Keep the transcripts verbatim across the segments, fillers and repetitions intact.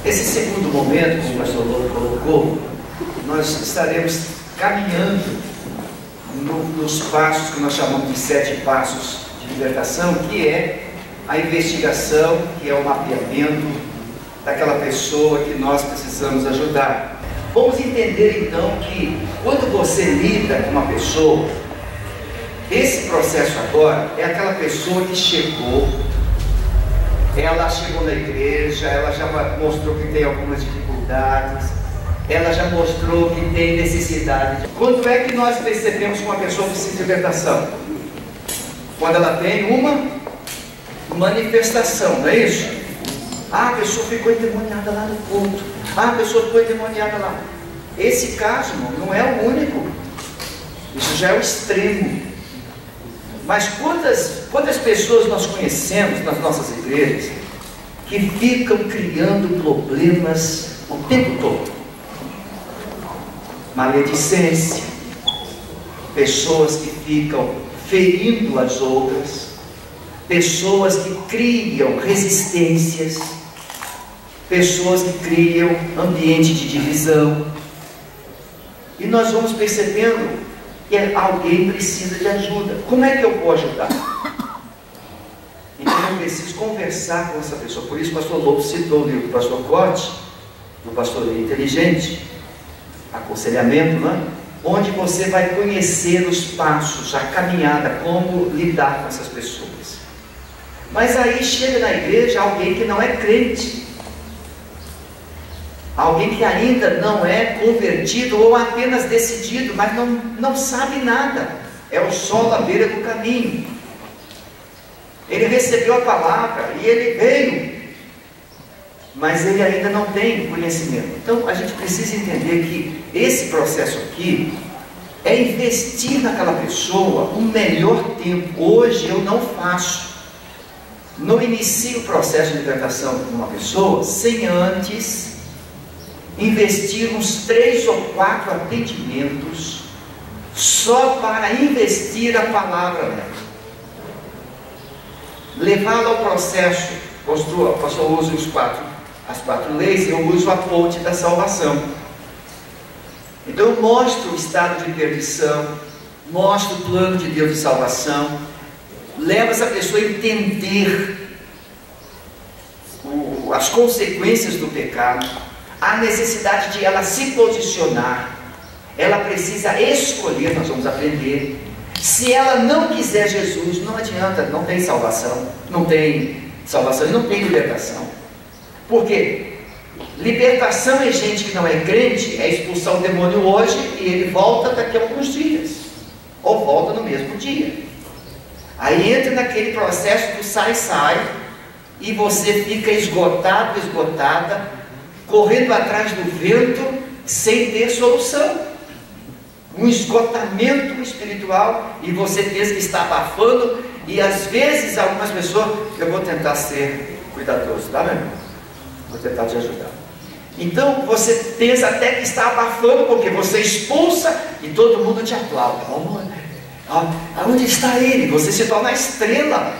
Esse segundo momento, como o pastor Lobo colocou, nós estaremos caminhando no, nos passos que nós chamamos de sete passos de libertação, que é a investigação, que é o mapeamento daquela pessoa que nós precisamos ajudar. Vamos entender então que quando você lida com uma pessoa, esse processo agora é aquela pessoa que chegou, ela chegou na igreja, ela já mostrou que tem algumas dificuldades, ela já mostrou que tem necessidade. Quando é que nós percebemos que uma pessoa precisa de libertação? Quando ela tem uma manifestação, não é isso? Ah, a pessoa ficou endemoniada lá no culto. Ah, a pessoa ficou endemoniada lá. Esse caso, irmão, não é o único. Isso já é o extremo. Mas quantas, quantas pessoas nós conhecemos nas nossas igrejas que ficam criando problemas o tempo todo? Maledicência, pessoas que ficam ferindo as outras, pessoas que criam resistências, pessoas que criam ambiente de divisão. E nós vamos percebendo que alguém precisa de ajuda. Como é que eu vou ajudar? Então eu preciso conversar com essa pessoa. Por isso o pastor Lobo citou o livro do pastor Corte, do pastor inteligente, aconselhamento, né? Onde você vai conhecer os passos, a caminhada, como lidar com essas pessoas. Mas aí chega na igreja alguém que não é crente, alguém que ainda não é convertido ou apenas decidido, mas não, não sabe nada, é o sol à beira do caminho. Ele recebeu a palavra e ele veio, mas ele ainda não tem conhecimento. Então a gente precisa entender que esse processo aqui é investir naquela pessoa o melhor tempo. Hoje eu não faço, não inicio o processo de libertação com uma pessoa sem antes investir uns três ou quatro atendimentos só para investir a palavra nela, levá-la ao processo. O pastor usa os quatro, as quatro leis, eu uso a ponte da salvação. Então eu mostro o estado de perdição, mostro o plano de Deus de salvação, leva essa pessoa a entender o, as consequências do pecado, a necessidade de ela se posicionar. Ela precisa escolher, nós vamos aprender. Se ela não quiser Jesus, não adianta, não tem salvação, não tem salvação e não tem libertação. Por quê? Libertação é gente que não é crente, é expulsar o demônio hoje e ele volta daqui a alguns dias, ou volta no mesmo dia. Aí entra naquele processo do sai-sai e você fica esgotado, esgotada, correndo atrás do vento sem ter solução. Um esgotamento espiritual e você pensa que está abafando. E às vezes algumas pessoas, eu vou tentar ser cuidadoso, tá, meu irmão? Vou tentar te ajudar. Então você pensa até que está abafando, porque você expulsa e todo mundo te aplaude. Aonde está ele? Você se torna a estrela,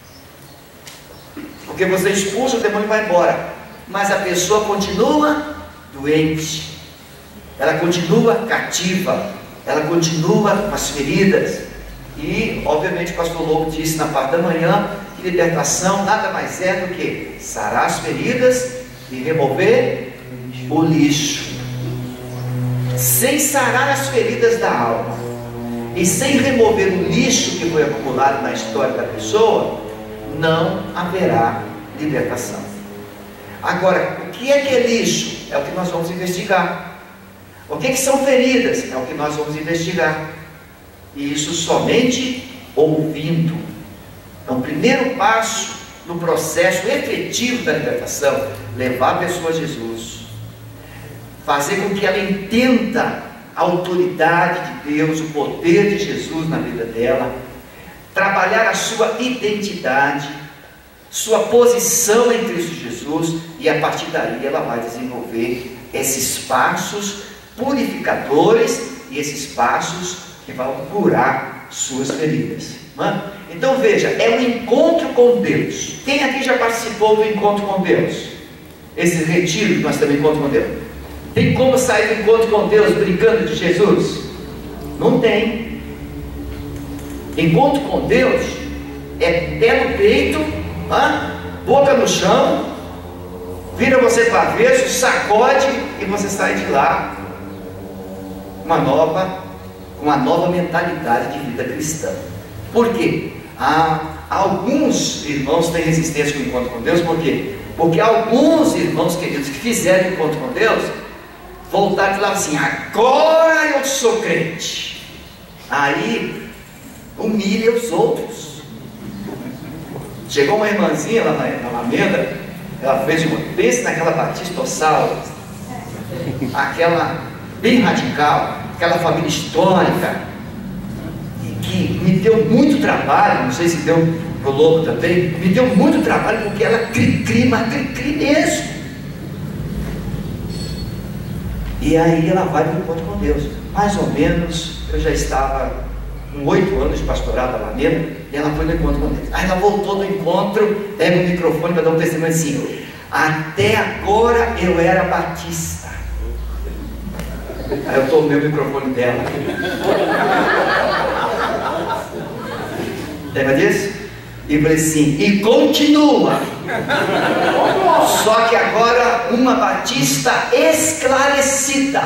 porque você expulsa, o demônio vai embora. Mas a pessoa continua doente, ela continua cativa, ela continua com as feridas. E obviamente o pastor Lobo disse na parte da manhã que libertação nada mais é do que sarar as feridas e remover o lixo. Sem sarar as feridas da alma e sem remover o lixo que foi acumulado na história da pessoa, não haverá libertação. Agora, o que é que é lixo? É o que nós vamos investigar. O que, que são feridas? É o que nós vamos investigar. E isso somente ouvindo. Então, o primeiro passo no processo efetivo da libertação, levar a pessoa a Jesus, fazer com que ela entenda a autoridade de Deus, o poder de Jesus na vida dela, trabalhar a sua identidade, sua posição em Cristo Jesus, e a partir daí ela vai desenvolver esses passos purificadores e esses passos que vão curar suas feridas. Então veja, é um encontro com Deus. Quem aqui já participou do encontro com Deus? esse retiro que nós temos encontro com Deus? Tem como sair do encontro com Deus brincando de Jesus? Não tem. Encontro com Deus é pé no peito, hein? Boca no chão, vira você para avesso, sacode e você sai de lá uma nova, uma nova mentalidade de vida cristã. Por quê? Ah, alguns irmãos têm resistência com o encontro com Deus. Por quê? Porque alguns irmãos queridos que fizeram encontro com Deus voltaram e falaram assim: agora eu sou crente. Aí humilha os outros. Chegou uma irmãzinha lá na, na Alameda, ela fez uma, pense naquela batista ossal, aquela bem radical, aquela família histórica, que me deu muito trabalho. Não sei se deu pro Lobo também. Me deu muito trabalho porque ela cri-cri, mas cri-cri mesmo. E aí ela vai para o encontro com Deus. Mais ou menos, eu já estava com oito anos de pastorado da Alameda, e ela foi no encontro com Deus. Aí ela voltou do encontro, pega o microfone para dar um testemunho assim: até agora eu era batista. Aí eu tomei o microfone dela. Lembra disso? E falei assim: e continua. Só que agora uma batista esclarecida.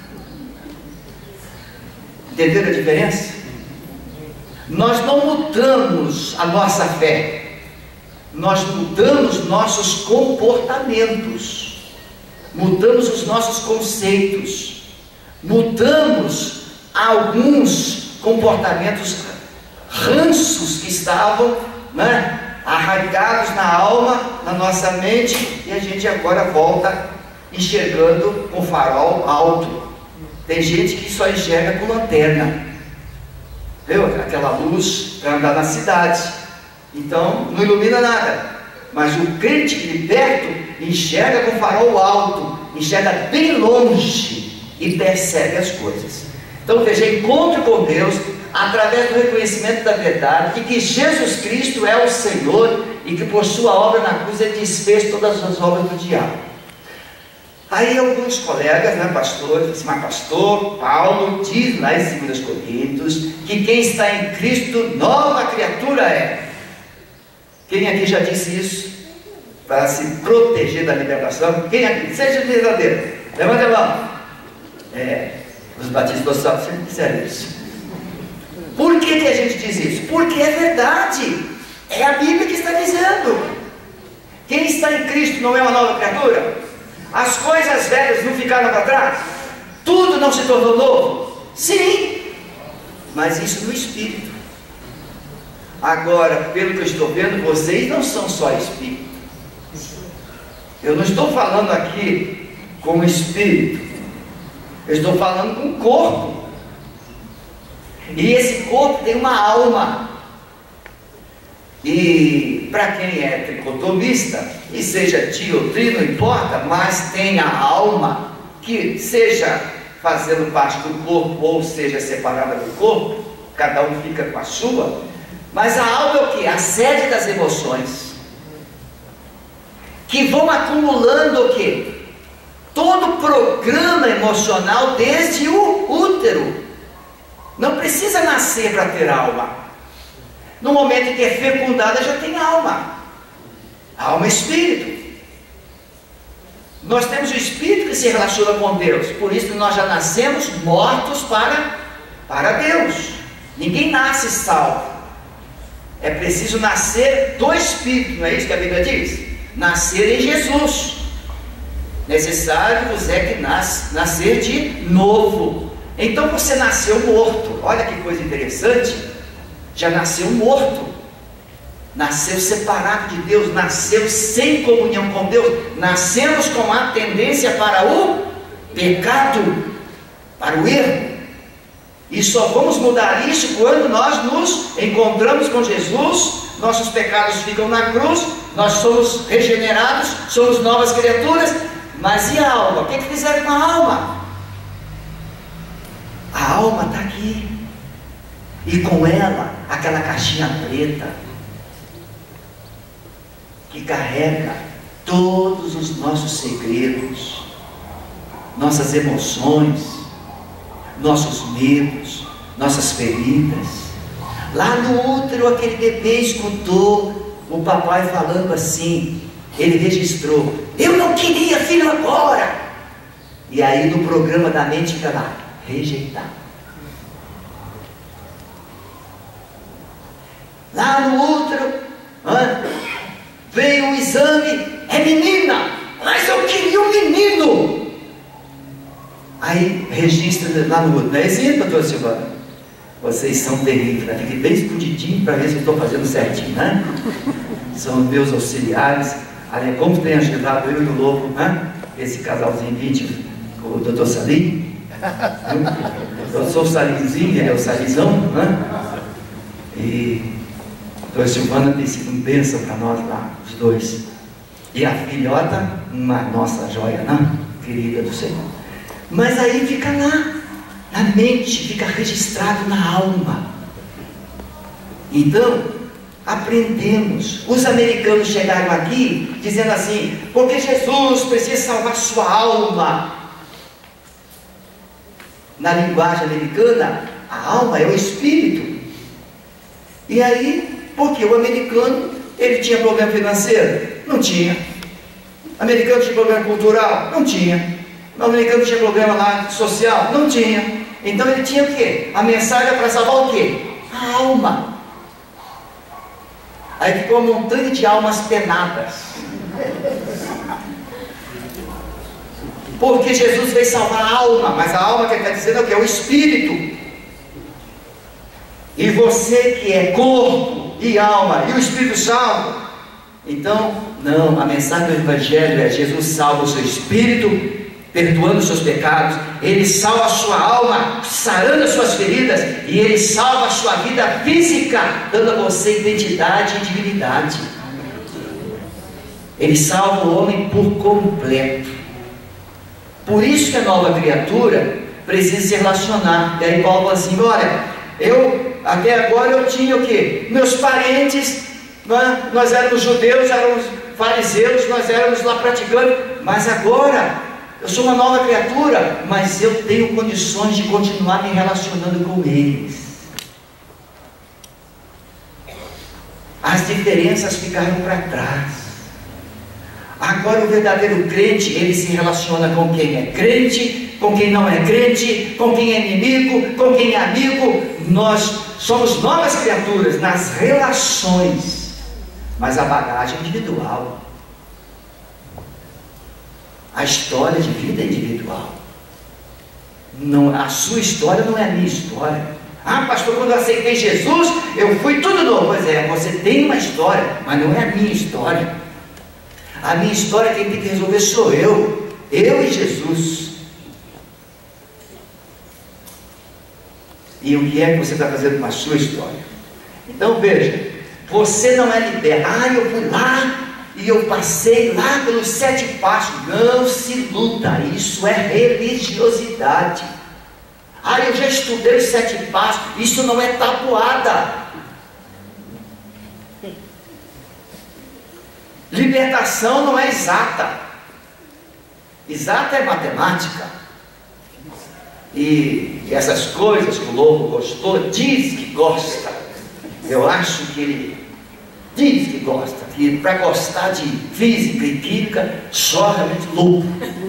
Entenderam a diferença? Nós não mudamos a nossa fé, nós mudamos nossos comportamentos, mudamos os nossos conceitos, mudamos alguns comportamentos, ranços que estavam, né, arraigados na alma, na nossa mente, e a gente agora volta enxergando com farol alto. Tem gente que só enxerga com lanterna, viu? Aquela luz para andar na cidade, então não ilumina nada. Mas o crente liberto enxerga com farol alto, enxerga bem longe e percebe as coisas. Então veja, encontro com Deus através do reconhecimento da verdade, e que Jesus Cristo é o Senhor, e que por sua obra na cruz ele desfez todas as obras do diabo. Aí alguns colegas, né, pastores, assim, mas pastor, Paulo diz lá em dois Coríntios que quem está em Cristo, nova criatura é. Quem aqui já disse isso? Para se proteger da libertação? Quem aqui? Seja verdadeiro. Levanta a mão. É, os batistas sempre disseram isso. Por que que a gente diz isso? Porque é verdade. É a Bíblia que está dizendo. Quem está em Cristo não é uma nova criatura? As coisas velhas não ficaram para trás? Tudo não se tornou novo? Sim, mas isso no Espírito. Agora, pelo que eu estou vendo, vocês não são só Espírito. Eu não estou falando aqui com o Espírito, eu estou falando com o corpo. E esse corpo tem uma alma. E para quem é tricotomista, e seja tio ou tri, não importa, mas tem a alma, que seja fazendo parte do corpo, ou seja separada do corpo, cada um fica com a sua. Mas a alma é o que? A sede das emoções, que vão acumulando o que? Todo o programa emocional desde o útero. Não precisa nascer para ter alma. No momento em que é fecundada, já tem alma. Alma é espírito. Nós temos o espírito que se relaciona com Deus. Por isso nós já nascemos mortos para, para Deus. Ninguém nasce salvo. É preciso nascer do espírito, não é isso que a Bíblia diz? Nascer em Jesus. Necessário vos é que nasce, nascer de novo. Então você nasceu morto. Olha que coisa interessante. Já nasceu morto, nasceu separado de Deus, nasceu sem comunhão com Deus, nascemos com a tendência para o pecado, para o erro, e só vamos mudar isso quando nós nos encontramos com Jesus, nossos pecados ficam na cruz, nós somos regenerados, somos novas criaturas. Mas e a alma? O que, é que fizeram com a alma? A alma está aqui. E com ela, aquela caixinha preta, que carrega todos os nossos segredos, nossas emoções, nossos medos, nossas feridas. Lá no útero, aquele bebê escutou o papai falando assim, ele registrou: eu não queria filho agora. E aí no programa da mente fica lá: rejeitar. Lá no útero, ah, veio o exame, é menina, mas eu queria um menino. Aí registra lá no útero, não é assim, doutora Silvana? Vocês são terríveis, né? Fiquei bem escondidinho para ver se eu estou fazendo certinho, né? São meus auxiliares. Olha, como tem ajudado eu e o Lobo, né? Esse casalzinho vinte, com o doutor Salim. Eu sou o Salimzinho, ele é o Salimzão, né? E a doutora Silvana tem sido um bênção para nós lá, os dois. E a filhota, uma nossa joia, né? Querida do Senhor. Mas aí fica lá, na mente, fica registrado na alma. Então, aprendemos. Os americanos chegaram aqui dizendo assim: porque Jesus precisa salvar sua alma. Na linguagem americana, a alma é o espírito. E aí, porque o americano, ele tinha problema financeiro? Não tinha. O americano tinha problema cultural? Não tinha. O americano tinha problema lá social? Não tinha. Então ele tinha o quê? A mensagem para salvar o quê? A alma. Aí ficou uma montanha de almas penadas. Porque Jesus veio salvar a alma, mas a alma que ele está dizendo é o quê? É o espírito. E você que é corpo e alma e o espírito salvo. Então, não, a mensagem do Evangelho é: Jesus salva o seu espírito, perdoando os seus pecados, Ele salva a sua alma, sarando as suas feridas, e Ele salva a sua vida física, dando a você identidade e dignidade. Ele salva o homem por completo. Por isso que a nova criatura precisa se relacionar. E aí Paulo fala assim: olha, eu até agora eu tinha o quê? Meus parentes, nós, nós éramos judeus, éramos fariseus, nós éramos lá praticando, mas agora eu sou uma nova criatura, mas eu tenho condições de continuar me relacionando com eles. As diferenças ficaram para trás. Agora o verdadeiro crente, ele se relaciona com quem é crente, com quem não é crente, com quem é inimigo, com quem é amigo. Nós somos novas criaturas nas relações, mas a bagagem é individual. A história de vida é individual. Não, a sua história não é a minha história. Ah, pastor, quando eu aceitei Jesus, eu fui tudo novo. Pois é, você tem uma história, mas não é a minha história. A minha história, quem tem que resolver sou eu. Eu e Jesus. E o que é que você está fazendo com a sua história? Então veja, você não é liberto. Ah, eu fui lá e eu passei lá pelos sete passos. Não se luta, isso é religiosidade. Ah, eu já estudei os sete passos. Isso não é tabuada. Libertação não é exata. Exata é matemática. E, e essas coisas que o Lobo gostou, diz que gosta. Eu acho que ele diz que gosta, que para gostar de física e química, só realmente louco.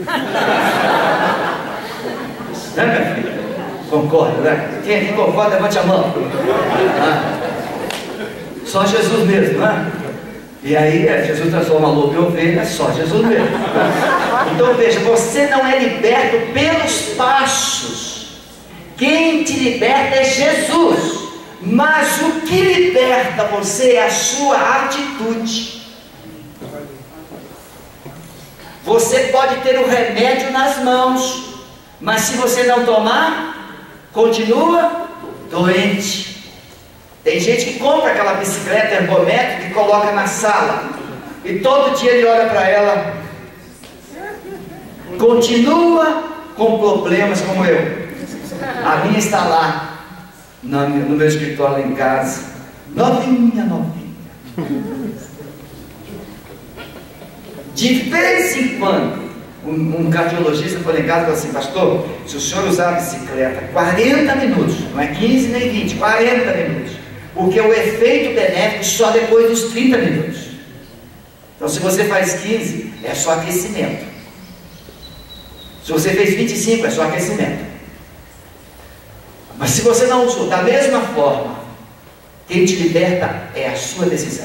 Né, minha filha? Concorda, né? Quem aqui concorda, levante a mão. Ah, só Jesus mesmo, né? E aí é, Jesus transforma lobo em ovelha, só Jesus mesmo. Então veja, você não é liberto pelos passos. Quem te liberta é Jesus. Mas o que liberta você é a sua atitude. Você pode ter o remédio nas mãos, mas se você não tomar, continua doente. Tem gente que compra aquela bicicleta ergométrica e coloca na sala, e todo dia ele olha para ela, continua com problemas como eu. A minha está lá no meu escritório lá em casa, novinha, novinha. De vez em quando, um, um cardiologista foi lá em casa e falou assim: pastor, se o senhor usar a bicicleta quarenta minutos, não é quinze nem vinte, quarenta minutos, porque o efeito benéfico só depois dos trinta minutos. Então, se você faz quinze, é só aquecimento. Se você fez vinte e cinco, é só aquecimento. Mas se você não usou da mesma forma, quem te liberta é a sua decisão.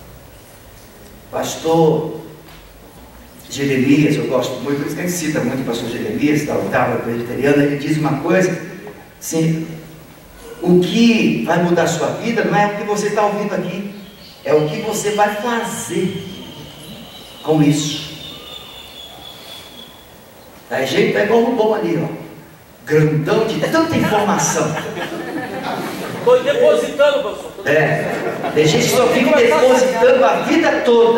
Pastor Jeremias, eu gosto muito, por isso que a gente cita muito o pastor Jeremias, da oitava presbiteriana, ele diz uma coisa assim: o que vai mudar a sua vida não é o que você está ouvindo aqui, é o que você vai fazer com isso. Tá jeito, tá igual um bom ali, ó, grandão de tanta informação. Estou depositando, pastor. É, tem gente que só fica depositando a vida toda.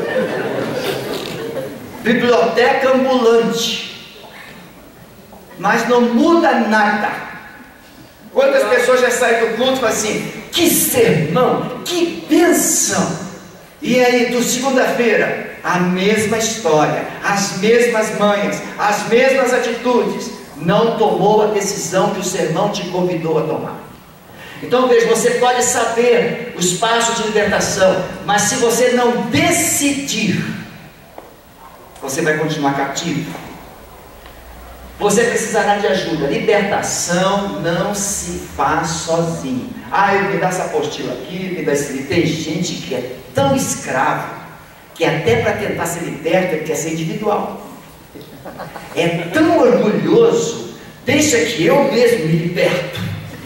Biblioteca ambulante, mas não muda nada. Quantas pessoas já saem do culto e falam assim: que sermão, que bênção! E aí, do segunda-feira, a mesma história, as mesmas manhas, as mesmas atitudes. Não tomou a decisão que o sermão te convidou a tomar. Então veja, você pode saber os passos de libertação, mas se você não decidir, você vai continuar cativo. Você precisará de ajuda. Libertação não se faz sozinho. Ah, eu me dá essa apostila aqui, me dá esse livro. Tem gente que é tão escravo que até para tentar ser liberto ele quer ser individual. É tão orgulhoso, deixa que eu mesmo me liberto.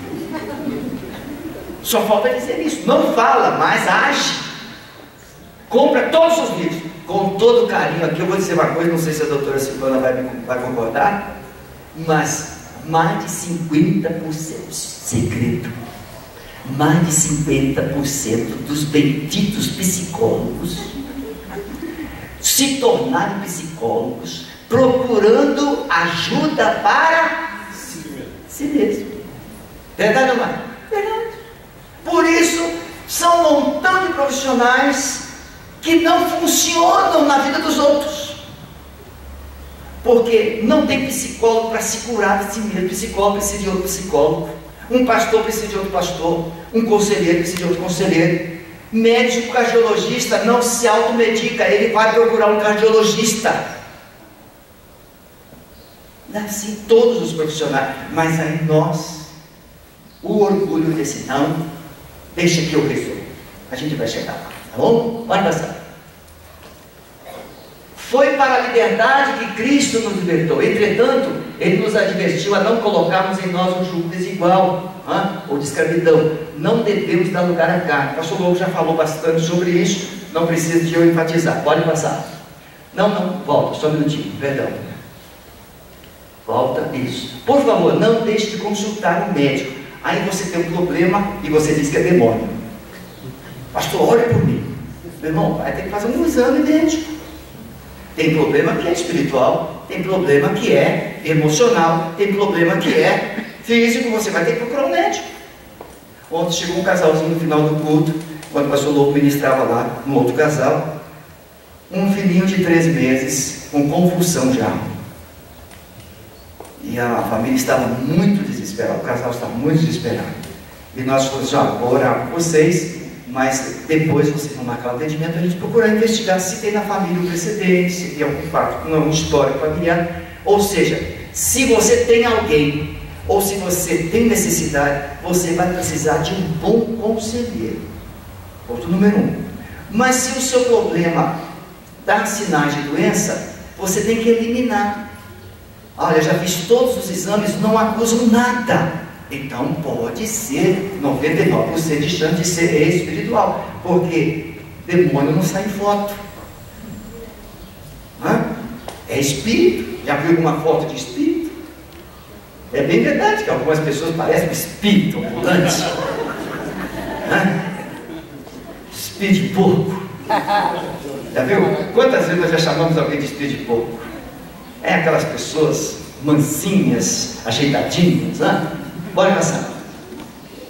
Só falta dizer isso. Não fala, mas age. Compra todos os livros, com todo carinho. Aqui eu vou dizer uma coisa, não sei se a doutora Silvana vai, vai concordar, mas mais de cinquenta por cento, segredo, mais de cinquenta por cento dos benditos psicólogos se tornaram psicólogos procurando ajuda para si mesmo. Verdade ou não é? Verdade. Por isso, são um montão de profissionais que não funcionam na vida dos outros, porque não tem psicólogo para se curar de si mesmo. Psicólogo precisa de outro psicólogo, um pastor precisa de outro pastor, um conselheiro precisa de outro conselheiro. Médico cardiologista não se automedica, ele vai procurar um cardiologista. Assim todos os profissionais, mas aí nós, o orgulho desse não, deixa que eu resolvo, a gente vai chegar lá. Tá bom? Pode passar. Foi para a liberdade que Cristo nos libertou. Entretanto, Ele nos advertiu a não colocarmos em nós um jugo desigual, hein? ou de escravidão. Não devemos dar lugar à carne. O pastor Lobo já falou bastante sobre isso, não precisa de eu enfatizar. Pode passar. Não, não, volta, só um minutinho, perdão. Volta, isso. Por favor, não deixe de consultar um médico. Aí você tem um problema e você diz que é demônio. Pastor, olhe por mim. Meu irmão, vai ter que fazer um exame médico. Tem problema que é espiritual, tem problema que é emocional, tem problema que é físico, você vai ter que procurar um médico. Ontem chegou um casalzinho no final do culto, quando o pastor Louco ministrava lá, no outro casal, um filhinho de três meses, com convulsão já. E a família estava muito desesperada, o casal estava muito desesperado. E nós falamos assim: ó, vou orar por vocês, mas depois vocês vão marcar o atendimento, a gente procurar investigar se tem na família um precedente, se tem algum fato, um histórico familiar. Ou seja, se você tem alguém, ou se você tem necessidade, você vai precisar de um bom conselheiro. Ponto número um. Mas se o seu problema dá sinais de doença, você tem que eliminar. Olha, já fiz todos os exames, não acusam nada. Então pode ser noventa e nove por cento de chance de ser espiritual, porque demônio não sai em foto. Hã? É espírito. Já viu alguma foto de espírito? É bem verdade que algumas pessoas parecem um espírito ambulante. Hã? Espírito de porco. Já viu? Quantas vezes nós já chamamos alguém de espírito de porco? É aquelas pessoas mansinhas, ajeitadinhas, né? Bora passar.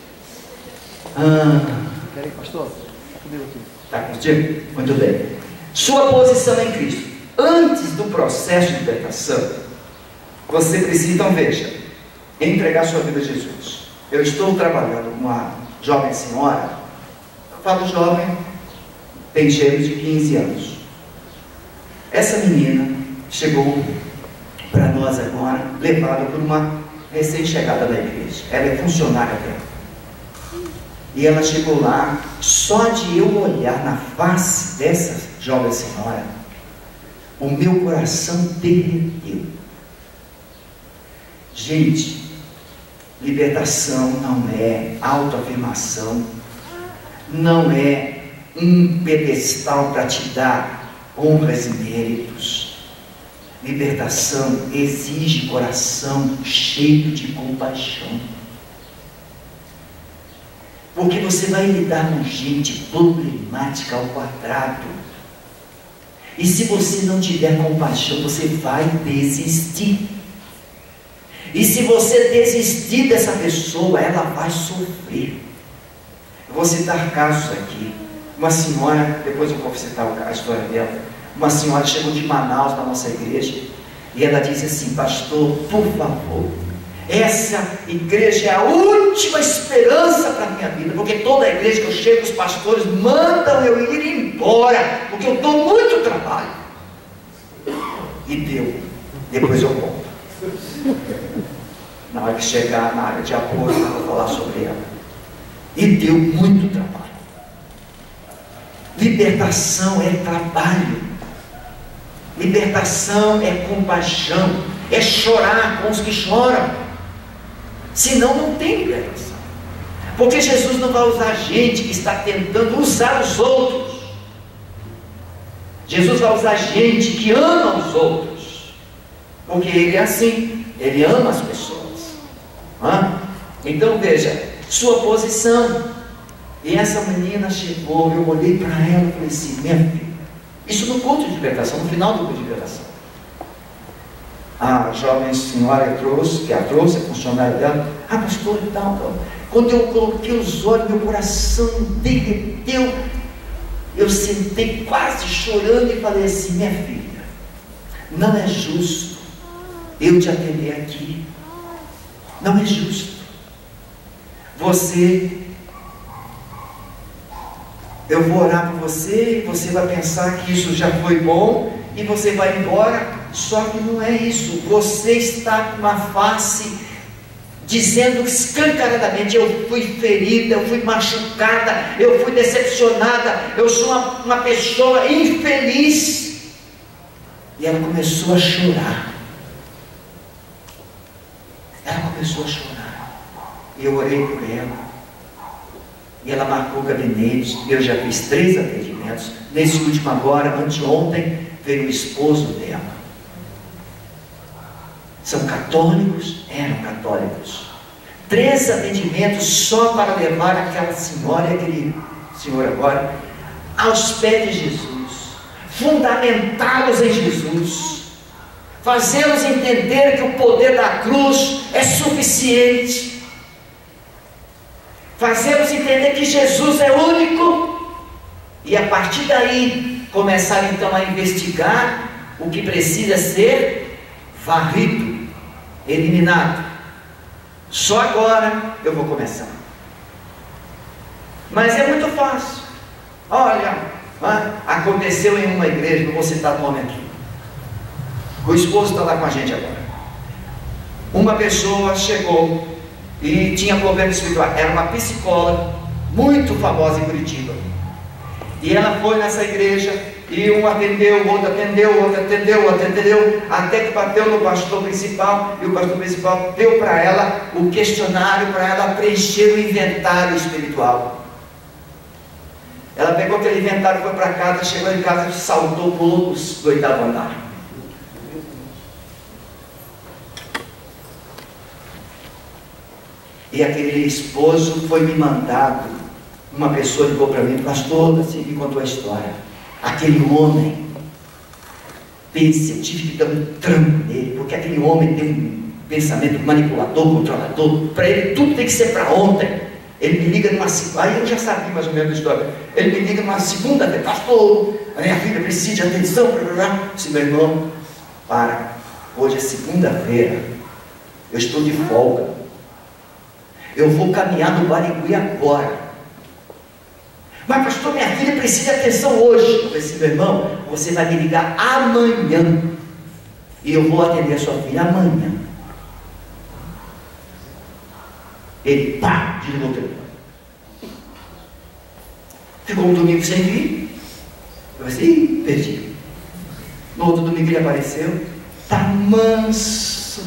Ah, Peraí, pastor, está comigo aqui. Está contigo? Muito bem. Sua posição em Cristo. Antes do processo de libertação, você precisa, então veja, entregar sua vida a Jesus. Eu estou trabalhando com uma jovem senhora. Eu falo jovem, tem gêmeos de quinze anos. Essa menina chegou para nós agora, levada por uma recém-chegada da igreja. Ela é funcionária dela. E ela chegou lá, só de eu olhar na face dessa jovem senhora, o meu coração derreteu. Gente, libertação não é autoafirmação, não é um pedestal para te dar honras e méritos. Libertação exige coração cheio de compaixão, porque você vai lidar com gente problemática ao quadrado, e se você não tiver compaixão, você vai desistir. E se você desistir dessa pessoa, ela vai sofrer. Eu vou citar casos aqui. Uma senhora, depois eu vou citar a história dela. Uma senhora chegou de Manaus na nossa igreja e ela disse assim: pastor, por favor, essa igreja é a última esperança para a minha vida, porque toda a igreja que eu chego, os pastores mandam eu ir embora, porque eu dou muito trabalho. E deu. Depois eu volto. Na hora que chegar na área de apoio, eu vou falar sobre ela. E deu muito trabalho. Libertação é trabalho. Libertação é compaixão. É chorar com os que choram. Senão não tem libertação. Porque Jesus não vai usar gente que está tentando usar os outros. Jesus vai usar gente que ama os outros. Porque Ele é assim. Ele ama as pessoas. Hã? Então veja, sua posição. E essa menina chegou, eu olhei para ela e falei assim: minha filha, isso no culto de libertação, no final do culto de libertação. A jovem senhora que trouxe, que a trouxe, a funcionária dela, ah, pastor e tal, tal. Quando eu coloquei os olhos, meu coração derreteu. Eu sentei quase chorando e falei assim: minha filha, não é justo eu te atender aqui. Não é justo. Você, eu vou orar por você, e você vai pensar que isso já foi bom, e você vai embora. Só que não é isso. Você está com uma face dizendo escancaradamente: eu fui ferida, eu fui machucada, eu fui decepcionada, eu sou uma, uma pessoa infeliz. E ela começou a chorar. Ela começou a chorar. E eu orei por ela. E ela marcou o gabinete. Eu já fiz três atendimentos. Nesse último agora, anteontem, veio o esposo dela. São católicos? Eram católicos. Três atendimentos só para levar aquela senhora e aquele senhor agora aos pés de Jesus. Fundamentá-los em Jesus. Fazê-los entender que o poder da cruz é suficiente. Fazê-los entender que Jesus é único. E a partir daí, começar então a investigar o que precisa ser varrido, eliminado. Só agora eu vou começar. Mas é muito fácil. Olha, aconteceu em uma igreja, não vou citar o nome aqui. O esposo está lá com a gente agora. Uma pessoa chegou e tinha problema espiritual. Era uma psicóloga muito famosa em Curitiba. E ela foi nessa igreja e um atendeu, o outro atendeu, o outro atendeu, o outro atendeu, até que bateu no pastor principal, e o pastor principal deu para ela o questionário para ela preencher o inventário espiritual. Ela pegou aquele inventário, foi para casa, chegou em casa e saltou poucos do oitavo andar. E aquele esposo foi me mandado. Uma pessoa ligou para mim: pastor, assim, me contou a história. Aquele homem, pense, eu tive que dar um trampo nele, porque aquele homem tem um pensamento manipulador, controlador. Para ele tudo tem que ser para ontem. Ele me liga numa segunda, aí eu já sabia mais ou menos a história. Ele me liga numa segunda-feira, pastor, a minha filha precisa de atenção. Eu disse, meu irmão, para, hoje é segunda-feira, eu estou de folga. Eu vou caminhar no Barigui agora. Mas pastor, minha filha precisa de atenção hoje. Eu disse, meu irmão, você vai me ligar amanhã. E eu vou atender a sua filha amanhã. Ele, pá, desligou o telefone. Ficou um domingo sem vir. Eu disse, ih, perdi. No outro domingo ele apareceu. Está manso,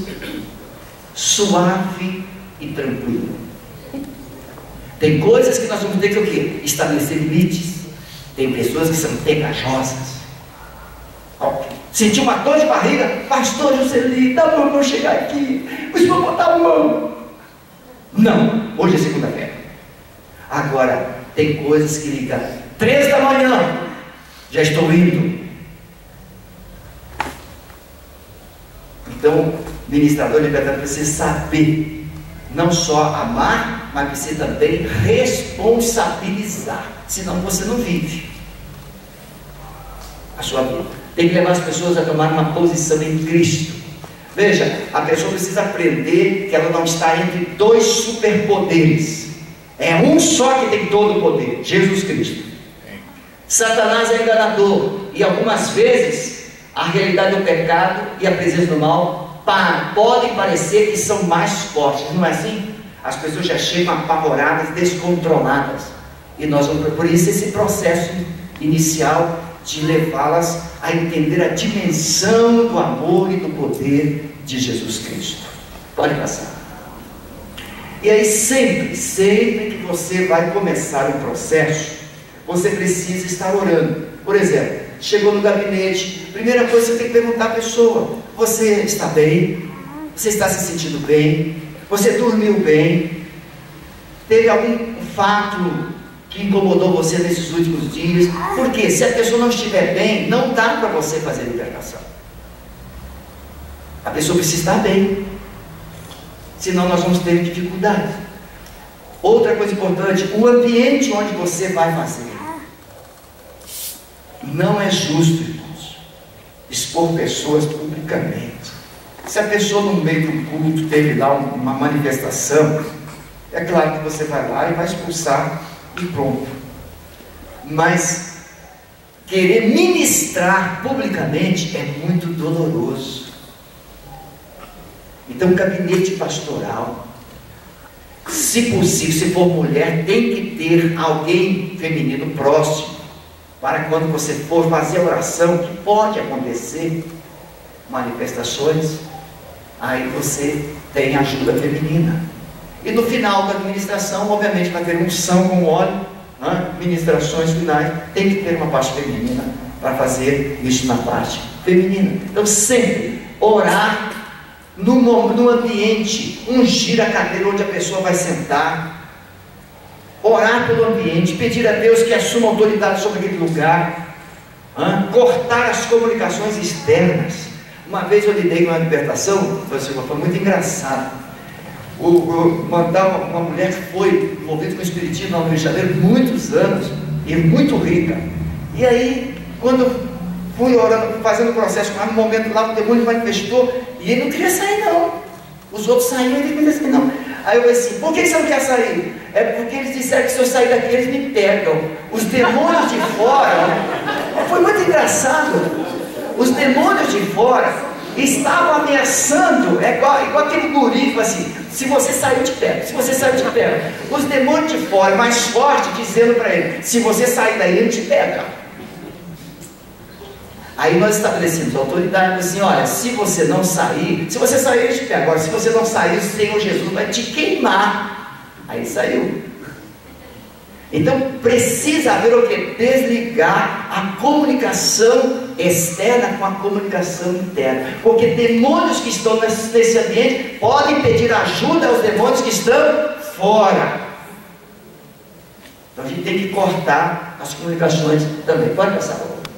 suave e tranquilo. Tem coisas que nós vamos ter que o quê? Estabelecer limites. Tem pessoas que são pegajosas. Sentiu uma dor de barriga, pastor Juscelino, dá para eu chegar aqui, o senhor botar a mão. Não, hoje é segunda-feira. Agora, tem coisas que ligam três da manhã, já estou indo. Então, ministrador libertário precisa saber, não só amar, mas precisa também responsabilizar, senão você não vive a sua vida. Tem que levar as pessoas a tomar uma posição em Cristo. Veja, a pessoa precisa aprender que ela não está entre dois superpoderes. É um só que tem todo o poder, Jesus Cristo. Satanás é enganador, e algumas vezes a realidade do pecado e a presença do mal pá, podem parecer que são mais fortes, não é assim? As pessoas já chegam apavoradas, descontroladas, e nós vamos, por isso esse processo inicial de levá-las a entender a dimensão do amor e do poder de Jesus Cristo. Pode passar. E aí sempre, sempre que você vai começar um processo, você precisa estar orando. Por exemplo, chegou no gabinete, primeira coisa que você tem que perguntar à pessoa: você está bem? Você está se sentindo bem? Você dormiu bem? Teve algum fato que incomodou você nesses últimos dias? Porque se a pessoa não estiver bem, não dá para você fazer libertação. A pessoa precisa estar bem, senão nós vamos ter dificuldade. Outra coisa importante, o ambiente onde você vai fazer. Não é justo, irmãos, expor pessoas publicamente. Se a pessoa no meio do culto teve lá uma manifestação, é claro que você vai lá e vai expulsar e pronto. Mas querer ministrar publicamente é muito doloroso. Então, gabinete pastoral, se possível, se for mulher, tem que ter alguém feminino próximo, para quando você for fazer a oração, que pode acontecer manifestações, aí você tem ajuda feminina. E no final da administração, obviamente, vai ter unção com óleo, né? Ministrações finais, tem que ter uma parte feminina para fazer isso na parte feminina. Então, sempre orar no, no ambiente, ungir a cadeira onde a pessoa vai sentar, orar pelo ambiente, pedir a Deus que assuma autoridade sobre aquele lugar, hein? Cortar as comunicações externas. Uma vez eu lidei com uma libertação, foi muito engraçado. O, o, mandar uma, uma mulher que foi envolvida com o espiritismo no Rio de Janeiro muitos anos, e muito rica. E aí, quando eu fui orando, fazendo o processo com ela, no momento lá o demônio manifestou, e ele não queria sair não. Os outros saíram e ele não queria sair não. Aí eu falei assim: por que você não quer sair? É porque eles disseram que se eu sair daqui eles me pegam. Os demônios de fora, foi muito engraçado. Os demônios de fora estavam ameaçando, é igual, igual aquele guri, assim: se você sair eu te pego, se você sair eu te pego. Os demônios de fora, mais forte, dizendo para ele: se você sair daí ele te pega. Aí nós estabelecemos a autoridade, assim: olha, se você não sair, se você sair ele te pega. Agora, se você não sair, o Senhor Jesus vai te queimar. Aí saiu. Então precisa haver o que? Desligar a comunicação externa com a comunicação interna, porque demônios que estão nesse ambiente podem pedir ajuda aos demônios que estão fora. Então a gente tem que cortar as comunicações também. Pode passar, por favor.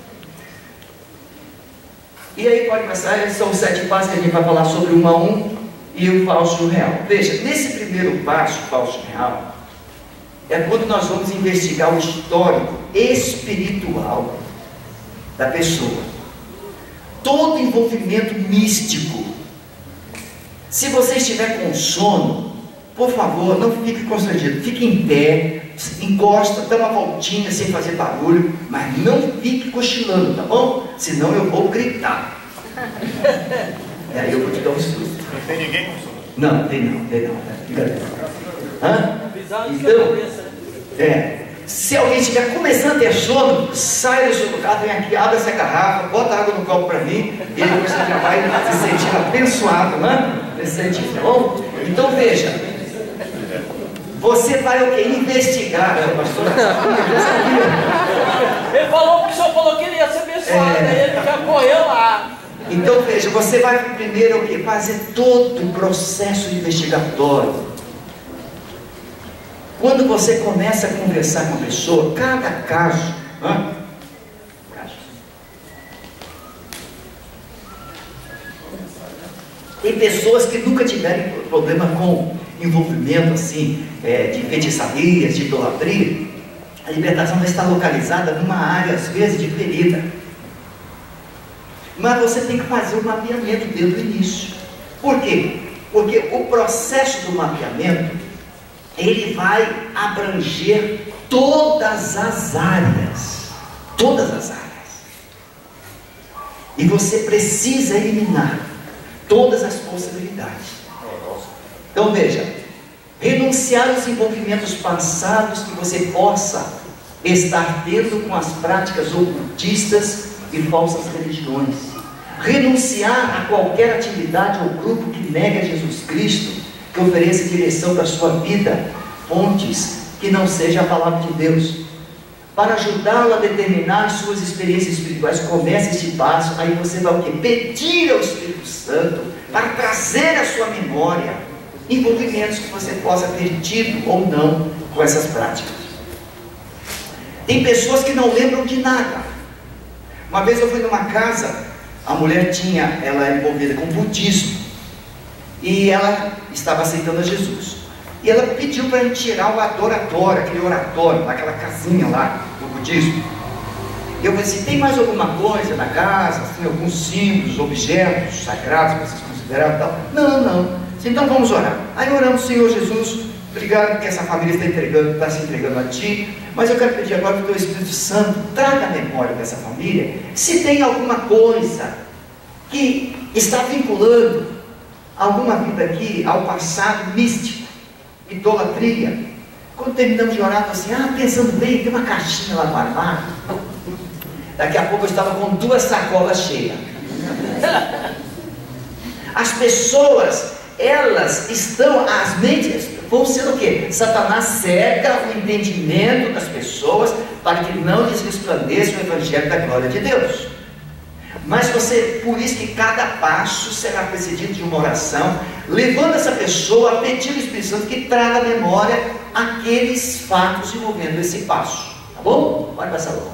E aí pode passar, são sete passos que a gente vai falar sobre o um a um e o falso real. Veja, nesse primeiro passo, falso real, é quando nós vamos investigar o histórico espiritual da pessoa. Todo envolvimento místico. Se você estiver com sono, por favor, não fique constrangido, fique em pé, encosta, dá uma voltinha sem fazer barulho, mas não fique cochilando, tá bom? Senão eu vou gritar. E aí eu vou te dar um susto. Não tem ninguém com sono? Não, não tem não, tem não. Hã? Então, é, se alguém estiver começando a ter sono, sai do seu lugar, vem aqui, abre essa garrafa, bota água no copo para mim, e aí você já vai se sentir abençoado, né? Se sentir, tá bom? Então veja, você vai o quê? Investigar, né, pastor? Ele falou que o senhor falou que ele ia ser abençoado, É. aí ele já correu lá. Então veja, você vai primeiro o quê? Fazer todo o processo investigatório. Quando você começa a conversar com a pessoa, cada caso, hã? caso. Tem pessoas que nunca tiveram problema com envolvimento assim, é, de feitiçarias, de idolatria. A libertação vai estar localizada numa área, às vezes, de ferida. Mas você tem que fazer o mapeamento desde o início. Por quê? Porque o processo do mapeamento, ele vai abranger todas as áreas. Todas as áreas. E você precisa eliminar todas as possibilidades. Então veja, renunciar aos envolvimentos passados que você possa estar tendo com as práticas ocultistas e falsas religiões. Renunciar a qualquer atividade ou grupo que nega Jesus Cristo, que ofereça direção para a sua vida, fontes que não seja a palavra de Deus. Para ajudá-lo a determinar as suas experiências espirituais, comece esse passo, aí você vai o quê? Pedir ao Espírito Santo para trazer à sua memória envolvimentos que você possa ter tido ou não com essas práticas. Tem pessoas que não lembram de nada. Uma vez eu fui numa casa, a mulher tinha, ela era envolvida com budismo, e ela estava aceitando a Jesus, e ela pediu para a gente tirar o adoratório, aquele oratório, aquela casinha lá do budismo. E eu falei assim, tem mais alguma coisa na casa, assim, alguns símbolos, objetos sagrados que vocês consideraram e tal? Não, não. Então vamos orar. Aí oramos, Senhor Jesus, obrigado porque essa família está entregando, está se entregando a Ti, mas eu quero pedir agora que o Teu Espírito Santo traga a memória dessa família, se tem alguma coisa que está vinculando alguma vida aqui ao passado místico, idolatria. Quando terminamos de orar, eu falei assim, ah, pensando bem, tem uma caixinha lá no armário. Daqui a pouco eu estava com duas sacolas cheias. As pessoas, elas estão, as mentes vão ser o quê? Satanás cega o entendimento das pessoas para que não lhes resplandeça o Evangelho da glória de Deus. Mas você, por isso que cada passo será precedido de uma oração, levando essa pessoa a pedir ao Espírito Santo que traga à memória aqueles fatos envolvendo esse passo. Tá bom? Pode passar logo.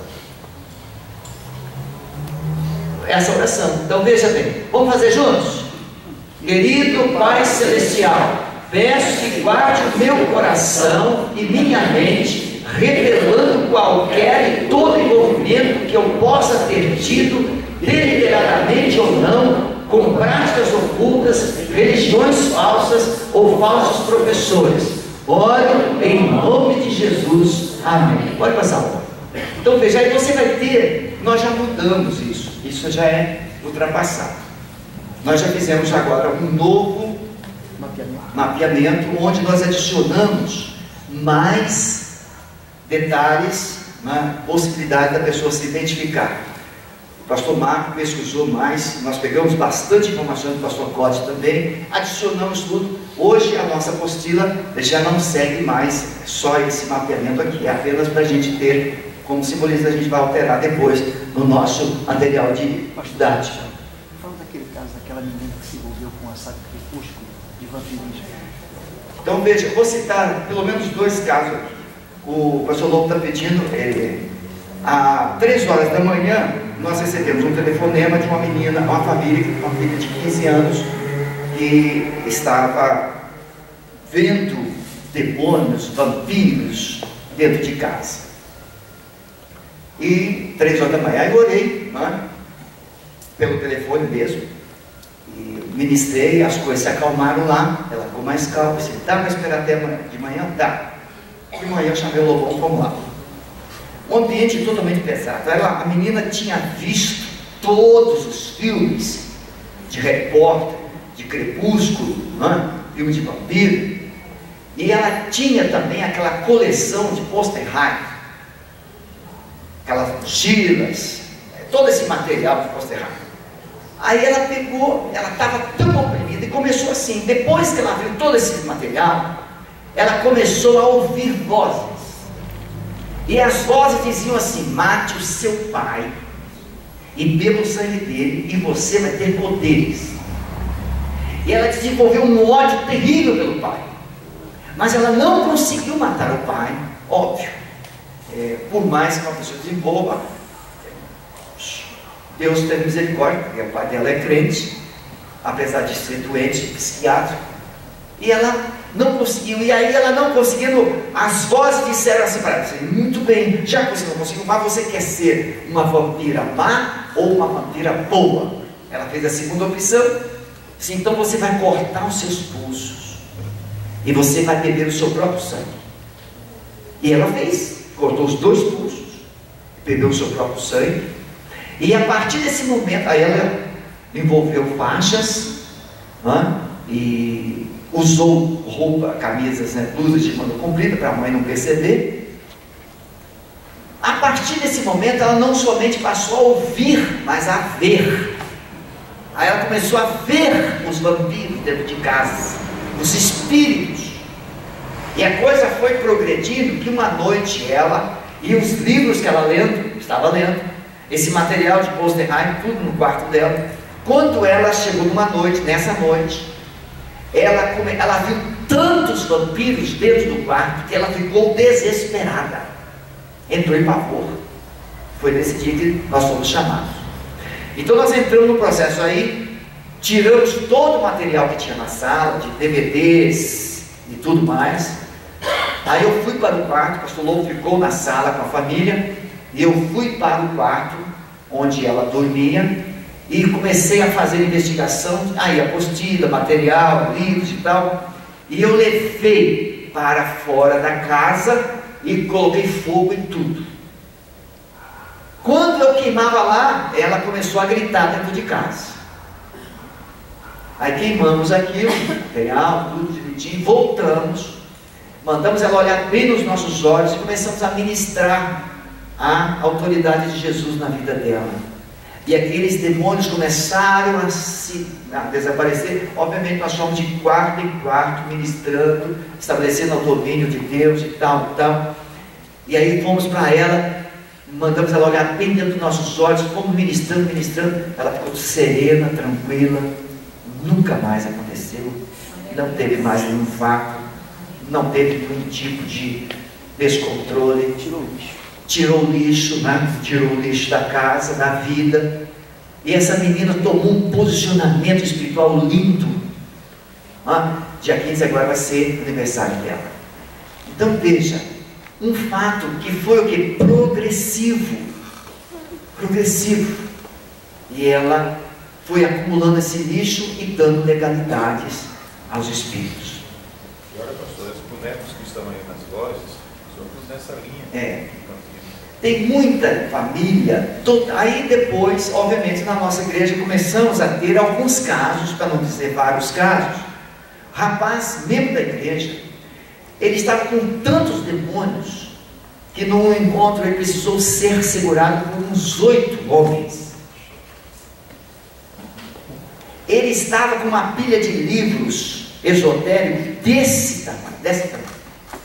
Essa oração. Então veja bem, vamos fazer juntos? Querido Pai Celestial, peço que guarde o meu coração e minha mente, revelando qualquer e todo envolvimento que eu possa ter tido, deliberadamente ou não, com práticas ocultas, religiões falsas ou falsos professores. Oro em nome de Jesus. Amém. Pode passar o Então veja, aí você vai ter, nós já mudamos isso, isso já é ultrapassado. Nós já fizemos agora um novo mapeamento, mapeamento onde nós adicionamos mais detalhes, né, possibilidade da pessoa se identificar. O pastor Marco pesquisou mais, nós pegamos bastante informação do pastor Cote também, adicionamos tudo. Hoje a nossa apostila já não segue mais só esse mapeamento aqui, é apenas para a gente ter como simbolismo, a gente vai alterar depois no nosso material de didática. Fala daquele caso daquela menina que se envolveu com a saga crepúsculo de vampirismo. Então veja, eu vou citar pelo menos dois casos aqui. O pastor Lobo está pedindo, ele, às três horas da manhã, nós recebemos um telefonema de uma menina, uma família, uma filha de quinze anos, que estava vendo demônios, vampiros, dentro de casa. E três horas da manhã eu orei, né? Pelo telefone mesmo, e ministrei, as coisas se acalmaram lá, ela ficou mais calma. Disse, dá para esperar até de manhã? Dá. De manhã eu chamei o Lobão, vamos lá. Um ambiente totalmente pesado. Ela, a menina tinha visto todos os filmes de Harry Potter, de Crepúsculo, né? Filme de vampiro, e ela tinha também aquela coleção de Posterheim, aquelas mochilas, todo esse material de Posterheim. Aí ela pegou, ela estava tão oprimida e começou assim. Depois que ela viu todo esse material, ela começou a ouvir vozes. E as vozes diziam assim: mate o seu pai e beba o sangue dele e você vai ter poderes. E ela desenvolveu um ódio terrível pelo pai. Mas ela não conseguiu matar o pai, óbvio. É, por mais que uma pessoa desenvolva, Deus tem misericórdia, porque o pai dela é crente, apesar de ser doente, psiquiátrico. E ela não conseguiu, e aí ela não conseguindo, as vozes disseram assim para ela: muito bem, já que você não conseguiu, mas você quer ser uma vampira má ou uma vampira boa? Ela fez a segunda opção. Sim, então você vai cortar os seus pulsos e você vai beber o seu próprio sangue. E ela fez, cortou os dois pulsos, bebeu o seu próprio sangue. E a partir desse momento, aí ela envolveu faixas, né, e usou roupa, camisas, né, blusas de manga comprida para a mãe não perceber. A partir desse momento, ela não somente passou a ouvir, mas a ver. Aí ela começou a ver os vampiros dentro de casa, os espíritos. E a coisa foi progredindo que uma noite ela, e os livros que ela lendo, estava lendo, esse material de Posterheim, tudo no quarto dela. Quando ela chegou numa noite, nessa noite, ela, ela viu tantos vampiros dentro do quarto que ela ficou desesperada. Entrou em pavor. Foi nesse dia que nós fomos chamados. Então nós entramos no processo aí, tiramos todo o material que tinha na sala, de D V Ds e tudo mais. Aí eu fui para o quarto, o pastor Lobo ficou na sala com a família, e eu fui para o quarto onde ela dormia e comecei a fazer investigação, aí apostila, material, livros e tal, e eu levei para fora da casa e coloquei fogo em tudo. Quando eu queimava lá, ela começou a gritar dentro de casa. Aí queimamos aquilo, material, tudo direitinho, voltamos, mandamos ela olhar bem nos nossos olhos e começamos a ministrar a autoridade de Jesus na vida dela. E aqueles demônios começaram a se a desaparecer. Obviamente nós fomos de quarto em quarto ministrando, estabelecendo o domínio de Deus e tal e tal. E aí fomos para ela, mandamos ela olhar bem dentro dos nossos olhos, fomos ministrando, ministrando. Ela ficou serena, tranquila, nunca mais aconteceu, não teve mais nenhum fato, não teve nenhum tipo de descontrole. Tirou o lixo. Tirou o lixo, né? Tirou o lixo da casa, da vida. E essa menina tomou um posicionamento espiritual lindo. Ah, dia quinze agora vai ser o aniversário dela. Então veja, um fato que foi o que? Progressivo. Progressivo. E ela foi acumulando esse lixo e dando legalidades aos espíritos. E olha, pastor, os bonecos que estão aí nas lojas são nessa linha. É. Tem muita família, toda... aí depois, obviamente, na nossa igreja começamos a ter alguns casos, para não dizer vários casos. O rapaz, membro da igreja, ele estava com tantos demônios, que num encontro ele precisou ser segurado por uns oito homens. Ele estava com uma pilha de livros esotéricos desse tamanho, desse tamanho.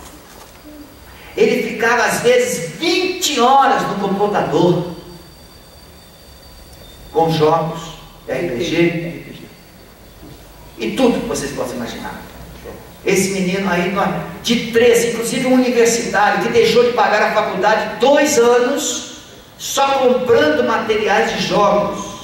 Ele ficava às vezes vinte horas no computador, com jogos, R P G, e tudo que vocês possam imaginar. Esse menino aí, de treze, inclusive um universitário, que deixou de pagar a faculdade dois anos, só comprando materiais de jogos.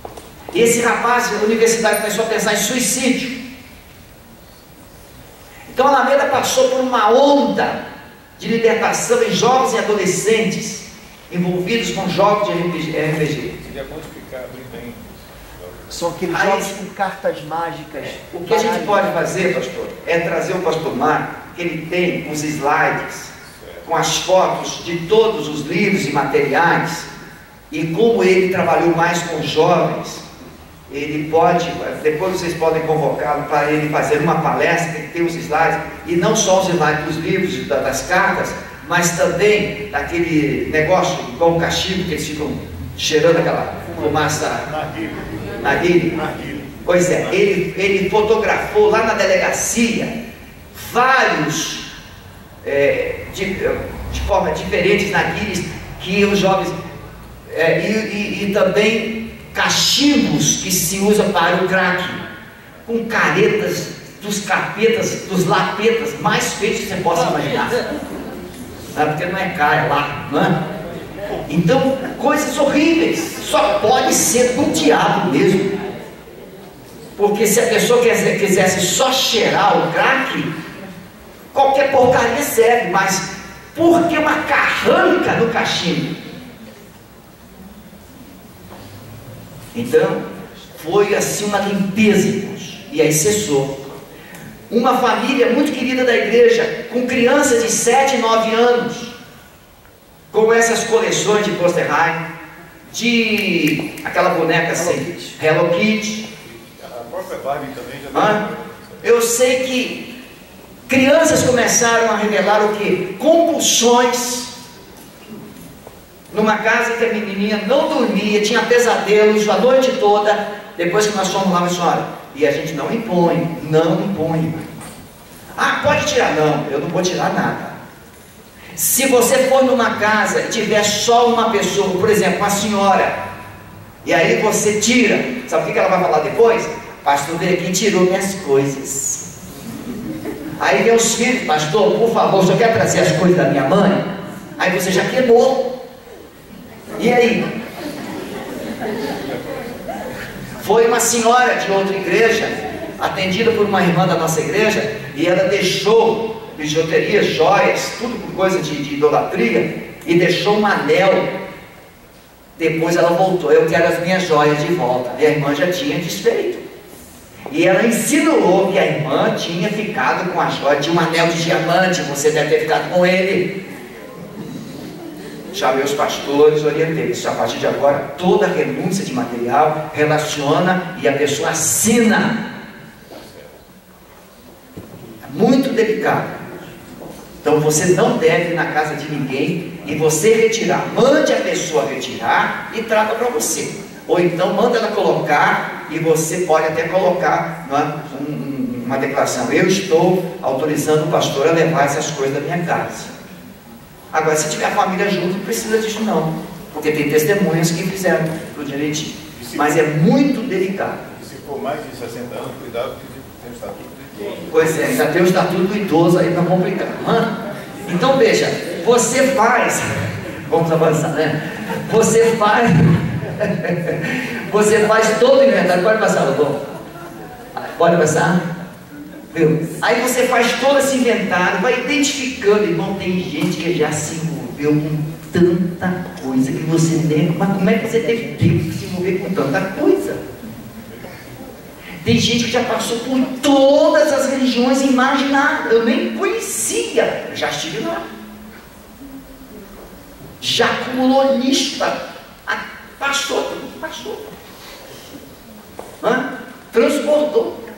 Esse rapaz, o universitário, começou a pensar em suicídio. Então a Alameda passou por uma onda de libertação em jovens e adolescentes envolvidos com jogos de R P G. Seria bom explicar bem. São aqueles Aí, jogos com cartas mágicas. O que a gente pode fazer, pastor, é trazer o pastor Marco, que ele tem os slides com as fotos de todos os livros e materiais, e como ele trabalhou mais com jovens, ele pode, depois vocês podem convocá-lo para ele fazer uma palestra, que tem os slides, e não só os slides dos livros e das cartas, mas também daquele negócio, igual o cachimbo, que eles ficam cheirando aquela fumaça narguilé. Pois é, ele, ele fotografou lá na delegacia vários é, de, de forma diferentes narguilés que os jovens é, e, e, e também cachimbos que se usa para o crack, com caretas dos capetas, dos lapetas mais feios que você possa imaginar. Não, porque não é cara, é lá, não é? Então, coisas horríveis, só pode ser do diabo mesmo. Porque se a pessoa quisesse só cheirar o crack, qualquer porcaria serve, mas por que uma carranca no cachimbo? Então, foi assim uma limpeza, irmãos, e aí cessou. Uma família muito querida da igreja, com crianças de sete, nove anos, com essas coleções de Posterheim, de aquela boneca assim, Hello Kitty. A própria Barbie também já Ah, eu sei que crianças começaram a revelar o que? Compulsões. Numa casa que a menininha não dormia, tinha pesadelos a noite toda. Depois que nós fomos lá, disse, olha, e a gente não impõe, não impõe. Ah, pode tirar? Não, eu não vou tirar nada. Se você for numa casa e tiver só uma pessoa, por exemplo, uma senhora, e aí você tira, sabe o que ela vai falar depois? Pastor, veio aqui e tirou minhas coisas. Aí vem os filhos, pastor, por favor, o senhor quer trazer as coisas da minha mãe? Aí você já queimou. E aí? Foi uma senhora de outra igreja, atendida por uma irmã da nossa igreja, e ela deixou bijuteria, joias, tudo por coisa de, de idolatria, e deixou um anel. Depois ela voltou, eu quero as minhas joias de volta. E a irmã já tinha desfeito. E ela insinuou que a irmã tinha ficado com a joia, tinha um anel de diamante, você deve ter ficado com ele. Chamei os pastores, orientei, a partir de agora toda renúncia de material relaciona e a pessoa assina. É muito delicado. Então você não deve ir na casa de ninguém e você retirar. Mande a pessoa retirar e traga para você. Ou então manda ela colocar e você pode até colocar uma, um, uma declaração. Eu estou autorizando o pastor a levar essas coisas da minha casa. Agora, se tiver a família junto, não precisa disso não, porque tem testemunhas que fizeram tudo direitinho, mas é muito delicado. E se for mais de sessenta anos, cuidado, porque tem o estatuto do idoso. Pois é, já tem o estatuto do idoso aí para complicar. Então veja, você faz, vamos avançar, né? Você faz, você faz todo o inventário, pode passar, Lobão? Pode passar? Viu? Aí você faz todo esse inventário, vai identificando, irmão, tem gente que já se envolveu com tanta coisa que você nem, mas como é que você teve tempo de se envolver com tanta coisa? Tem gente que já passou por todas as religiões imagináveis, eu nem conhecia, já estive lá. Já acumulou lixo, passou, passou. Hã? Transbordou.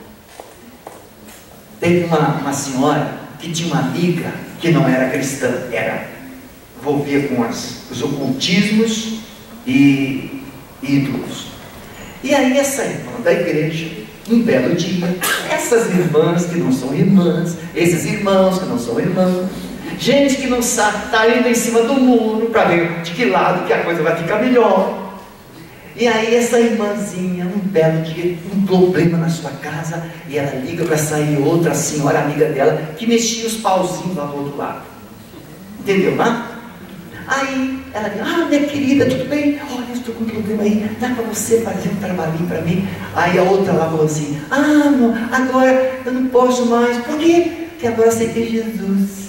Teve uma, uma senhora que tinha uma amiga que não era cristã, era envolvia com as, os ocultismos e ídolos. E aí essa irmã da igreja, um belo dia, essas irmãs que não são irmãs, esses irmãos que não são irmãos, gente que não sabe, está indo em cima do muro para ver de que lado que a coisa vai ficar melhor. E aí essa irmãzinha, um belo dia, um problema na sua casa, e ela liga para sair outra senhora amiga dela, que mexia os pauzinhos lá do outro lado. Entendeu, né? Aí ela diz, ah, minha querida, tudo bem? Olha, eu estou com um problema aí, dá para você fazer um trabalhinho para mim? Aí a outra lá falou assim, ah, não, agora eu não posso mais. Por quê? que agora aceitei Jesus.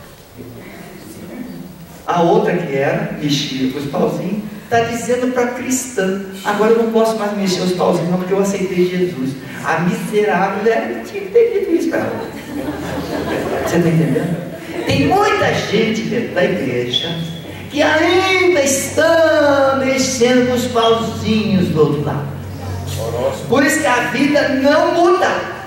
A outra que era, mexia com os pauzinhos, está dizendo para a cristã, agora eu não posso mais mexer os pauzinhos não, porque eu aceitei Jesus. A miserável, ela tinha que ter dito isso para ela. Você está entendendo? Tem muita gente dentro da igreja que ainda estão mexendo com os pauzinhos do outro lado. Por isso que a vida não muda.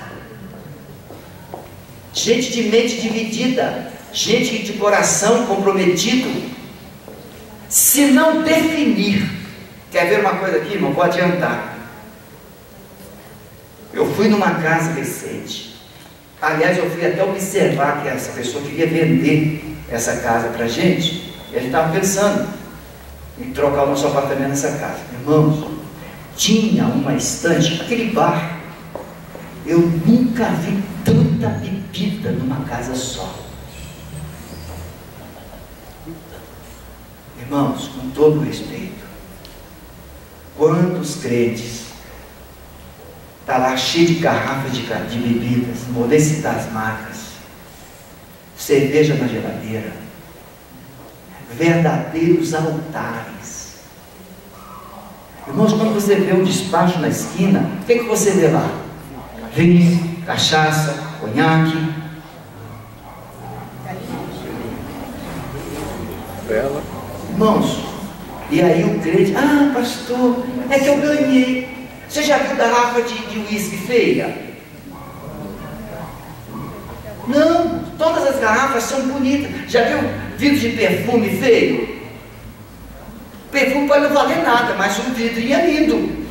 Gente de mente dividida, gente de coração comprometido. Se não definir, quer ver uma coisa aqui, irmão? Vou adiantar. Eu fui numa casa recente. Aliás, eu fui até observar que essa pessoa queria vender essa casa para a gente. E a gente estava pensando em trocar o nosso apartamento nessa casa. Irmãos, tinha uma estante, aquele bar. Eu nunca vi tanta bebida numa casa só. Irmãos, com todo respeito, quantos crentes está lá cheio de garrafas de, de bebidas, não vou nem citar as marcas, cerveja na geladeira, verdadeiros altares. Irmãos, quando você vê um despacho na esquina, o que, que você vê lá? Vinho, cachaça, conhaque, Bela. irmãos, e aí o crente, ah, pastor, é que eu ganhei. Você já viu garrafa de, de uísque feia? Não, todas as garrafas são bonitas. Já viu vidro de perfume feio? Perfume pode não valer nada, mas um vidrinho é lindo.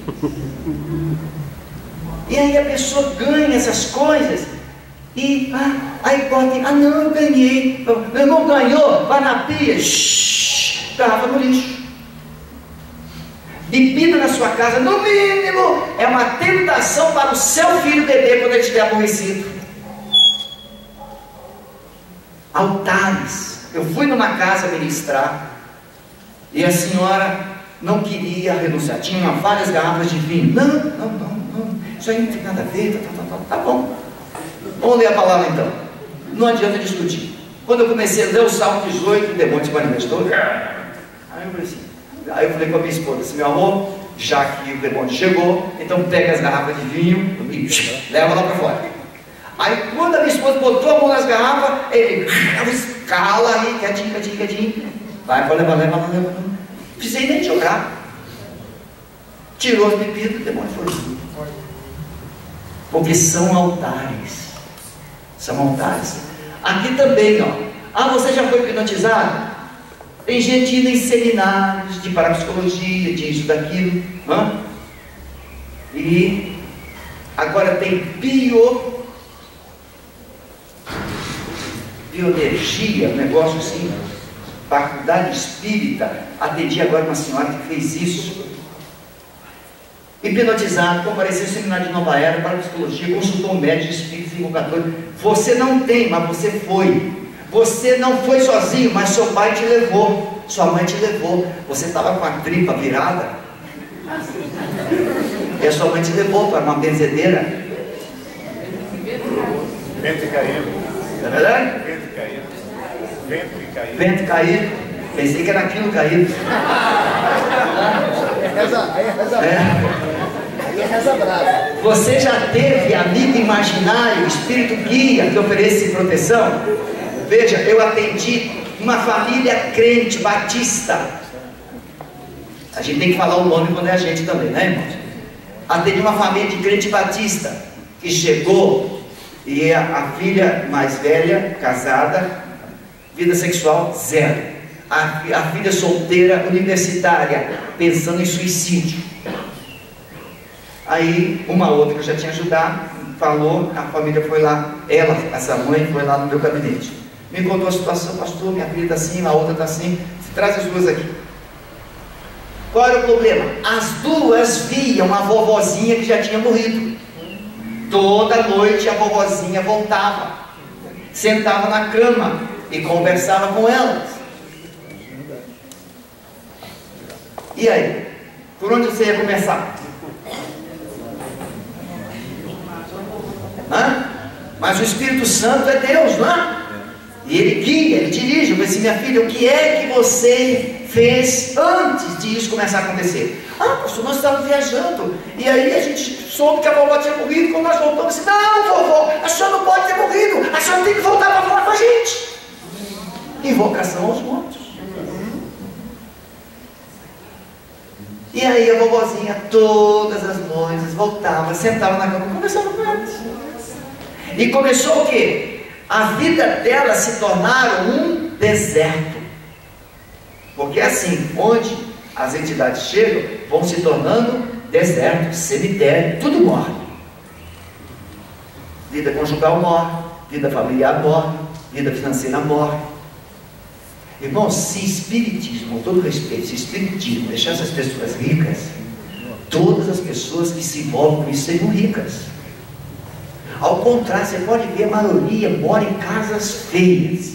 E aí a pessoa ganha essas coisas e ah, aí bota, ah não, eu ganhei. Meu irmão ganhou, vai na pia, shh, garrafa no lixo. Bebida na sua casa, no mínimo, é uma tentação para o seu filho beber quando ele estiver aborrecido. Altares. Eu fui numa casa ministrar e a senhora não queria renunciar. Tinha várias garrafas de vinho. Não, não, não, não. Isso aí não tem nada a ver. Tá, tá, tá, tá bom. Vamos ler a palavra então. Não adianta discutir. Quando eu comecei a ler o Salmo dezoito, o demônio se manifestou. Aí eu falei assim. Aí eu falei com a minha esposa assim, meu amor, já que o demônio chegou, então pega as garrafas de vinho e leva lá para fora. Aí quando a minha esposa botou a mão nas garrafas, ele cala aí, quietinho, quietinho, quietinho. Vai, pode levar, leva, leva, leva. Não precisei nem jogar. Tirou as bebidas, o demônio foi. Porque são altares. São altares. Aqui também, ó. Ah, você já foi hipnotizado? Tem gente indo em seminários de parapsicologia, de isso, daquilo. Hã? E agora tem bio, bioenergia, um negócio assim, faculdade espírita. Atendi agora uma senhora que fez isso. Hipnotizado, compareceu no seminário de Nova Era, parapsicologia, consultou um médico, espírito, invocador. Você não tem, mas você foi. Você não foi sozinho, mas seu pai te levou, sua mãe te levou. Você estava com a tripa virada e a sua mãe te levou para uma benzedeira. Ventre caído. Não é verdade? Ventre caído. Ventre caído. Vento caído. Pensei que era aquilo caído. Reza, aí é reza brava. É. Aí é reza brava. Você já teve amigo imaginário, espírito guia que oferece proteção? Veja, eu atendi uma família crente, batista. A gente tem que falar o nome quando é a gente também, né, irmãos? Atendi uma família de crente batista que chegou e a, a filha mais velha, casada, vida sexual zero. A, a filha solteira, universitária, pensando em suicídio. Aí uma outra que eu já tinha ajudado, falou, a família foi lá, ela, essa mãe, foi lá no meu gabinete. Me contou a situação, pastor, minha filha está assim, a outra está assim, traz as duas aqui. Qual era o problema? As duas viam a vovozinha que já tinha morrido. Toda noite a vovozinha voltava, sentava na cama e conversava com elas. E aí? Por onde você ia começar? Hã? Mas o Espírito Santo é Deus, não é? E Ele guia, Ele dirige. Eu falei assim, minha filha, o que é que você fez antes de isso começar a acontecer? Ah, pastor, nós estávamos viajando, e aí a gente soube que a vovó tinha morrido. Quando nós voltamos, assim, não, vovó, a senhora não pode ter morrido, a senhora tem que voltar para falar com a gente. Invocação aos mortos. E aí a vovozinha, todas as noites, voltava, sentava na cama, conversava com elas. E começou o quê? A vida dela se tornar um deserto. Porque é assim, onde as entidades chegam, vão se tornando deserto, cemitério, tudo morre. Vida conjugal morre, vida familiar morre, vida financeira morre. Irmão, se espiritismo, com todo respeito, se espiritismo deixar essas pessoas ricas, todas as pessoas que se envolvem com isso seriam ricas. Ao contrário, você pode ver a maioria mora em casas feias.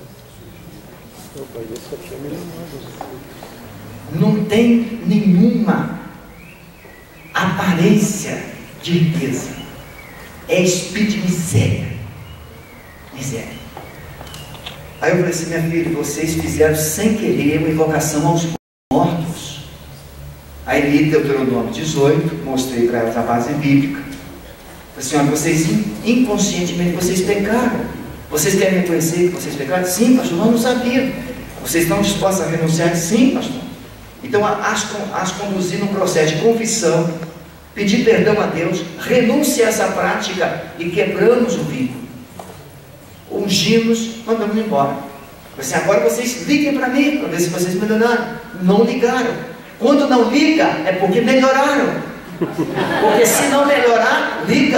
Não tem nenhuma aparência de riqueza. É espírito de miséria. Miséria. Aí eu falei assim, minha filha, vocês fizeram sem querer uma invocação aos mortos. Aí li Deuteronômio dezoito, mostrei para elas a base bíblica. Falei assim, olha, vocês inconscientemente, vocês pecaram. Vocês querem reconhecer que vocês pecaram? Sim, pastor, nós não sabíamos. Vocês estão dispostos a renunciar? Sim, pastor. Então, as, as conduzir num processo de confissão, pedir perdão a Deus, renúncia a essa prática e quebramos o vínculo. Ungimos, mandamos embora. Assim, agora vocês liguem para mim, para ver se vocês melhoraram. Não ligaram. Quando não liga, é porque melhoraram. Porque se não melhorar, liga.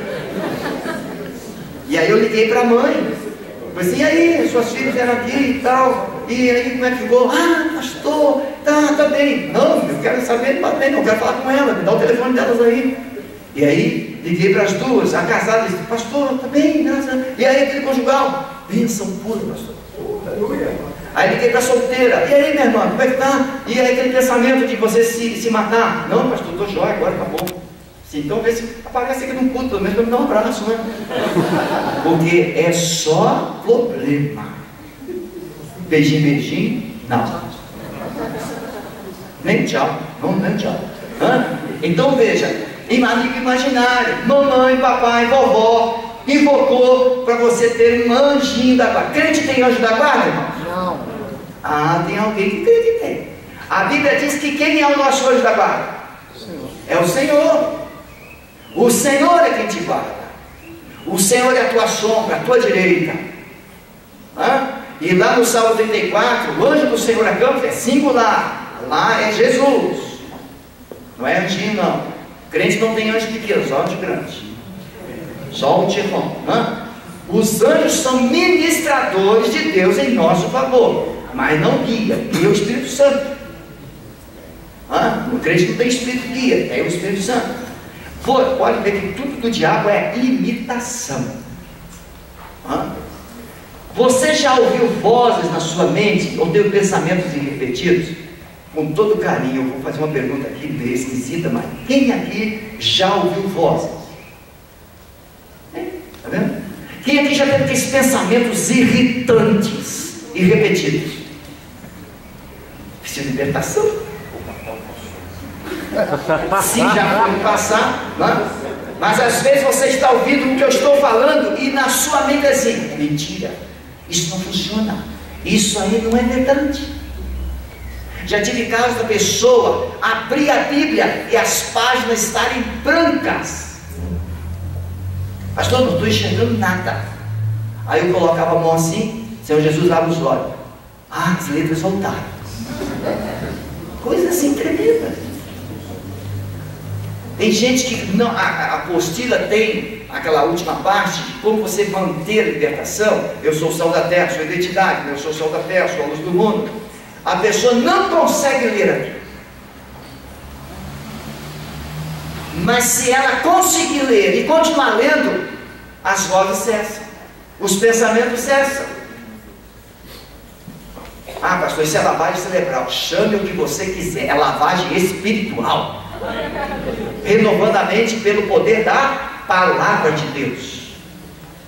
E aí eu liguei para a mãe. Falei assim, e aí, suas filhas vieram aqui e tal. E aí, como é que ficou? Ah, pastor, tá, tá bem. Não, eu quero saber, tá bem, não, eu quero falar com ela. Me dá o telefone delas aí. E aí, liguei para as duas, a casada, disse, pastor, tá bem, graças a Deus. E aí, aquele conjugal, bênção pura, pastor. Aí liguei para a solteira, e aí, minha irmã, como é que tá? E aí, aquele pensamento de você se, se matar? Não, pastor, estou jóia, agora tá bom. Sim, então vê se aparece aqui no culto, pelo menos para me dar um abraço, né? Porque é só problema. Beijinho, beijinho, não. Nem tchau, não, nem tchau. Hã? Então veja, amigo imaginário, mamãe, papai, vovó, invocou para você ter um anjinho da guarda. Crente tem anjo da guarda, irmão? Não. Ah, tem alguém que crê que tem. A Bíblia diz que quem é o nosso anjo da guarda? É o Senhor. O Senhor é quem te guarda. O Senhor é a tua sombra, a tua direita. Hã? E lá no Salmo trinta e quatro, o anjo do Senhor acampa, é singular. Lá é Jesus. Não é anjinho, não. Crente não tem anjo pequeno, só anjo grande. Só um tirão. Os anjos são ministradores de Deus em nosso favor, mas não guia. Guia o Espírito Santo. Hã? O crente não tem Espírito guia, é o Espírito Santo. Pode ver que tudo do diabo é imitação. Hã? Você já ouviu vozes na sua mente, ou teve pensamentos irrepetidos? Com todo carinho, eu vou fazer uma pergunta aqui meio esquisita, mas quem aqui já ouviu vozes? Está vendo? Quem aqui já teve aqueles pensamentos irritantes e repetidos? Precisa de libertação. Sim, já foi passar, né? Mas às vezes você está ouvindo o que eu estou falando e na sua mente é assim, mentira, isso não funciona, isso aí não é verdade. Já tive casos da pessoa abrir a Bíblia e as páginas estarem brancas. Pastor, não estou enxergando nada. Aí eu colocava a mão assim, Senhor Jesus, abre os olhos. Ah, as letras voltaram. Coisa assim tremenda. Tem gente que não, a, a apostila tem aquela última parte de como você manter a libertação. Eu sou o sal da terra, sou a identidade, eu sou o sal da terra, sou a luz do mundo. A pessoa não consegue ler aqui. Mas se ela conseguir ler e continuar lendo, as vozes cessam, os pensamentos cessam. Ah, pastor, isso é lavagem cerebral. Chame o que você quiser, é lavagem espiritual. Renovando a mente pelo poder da palavra de Deus.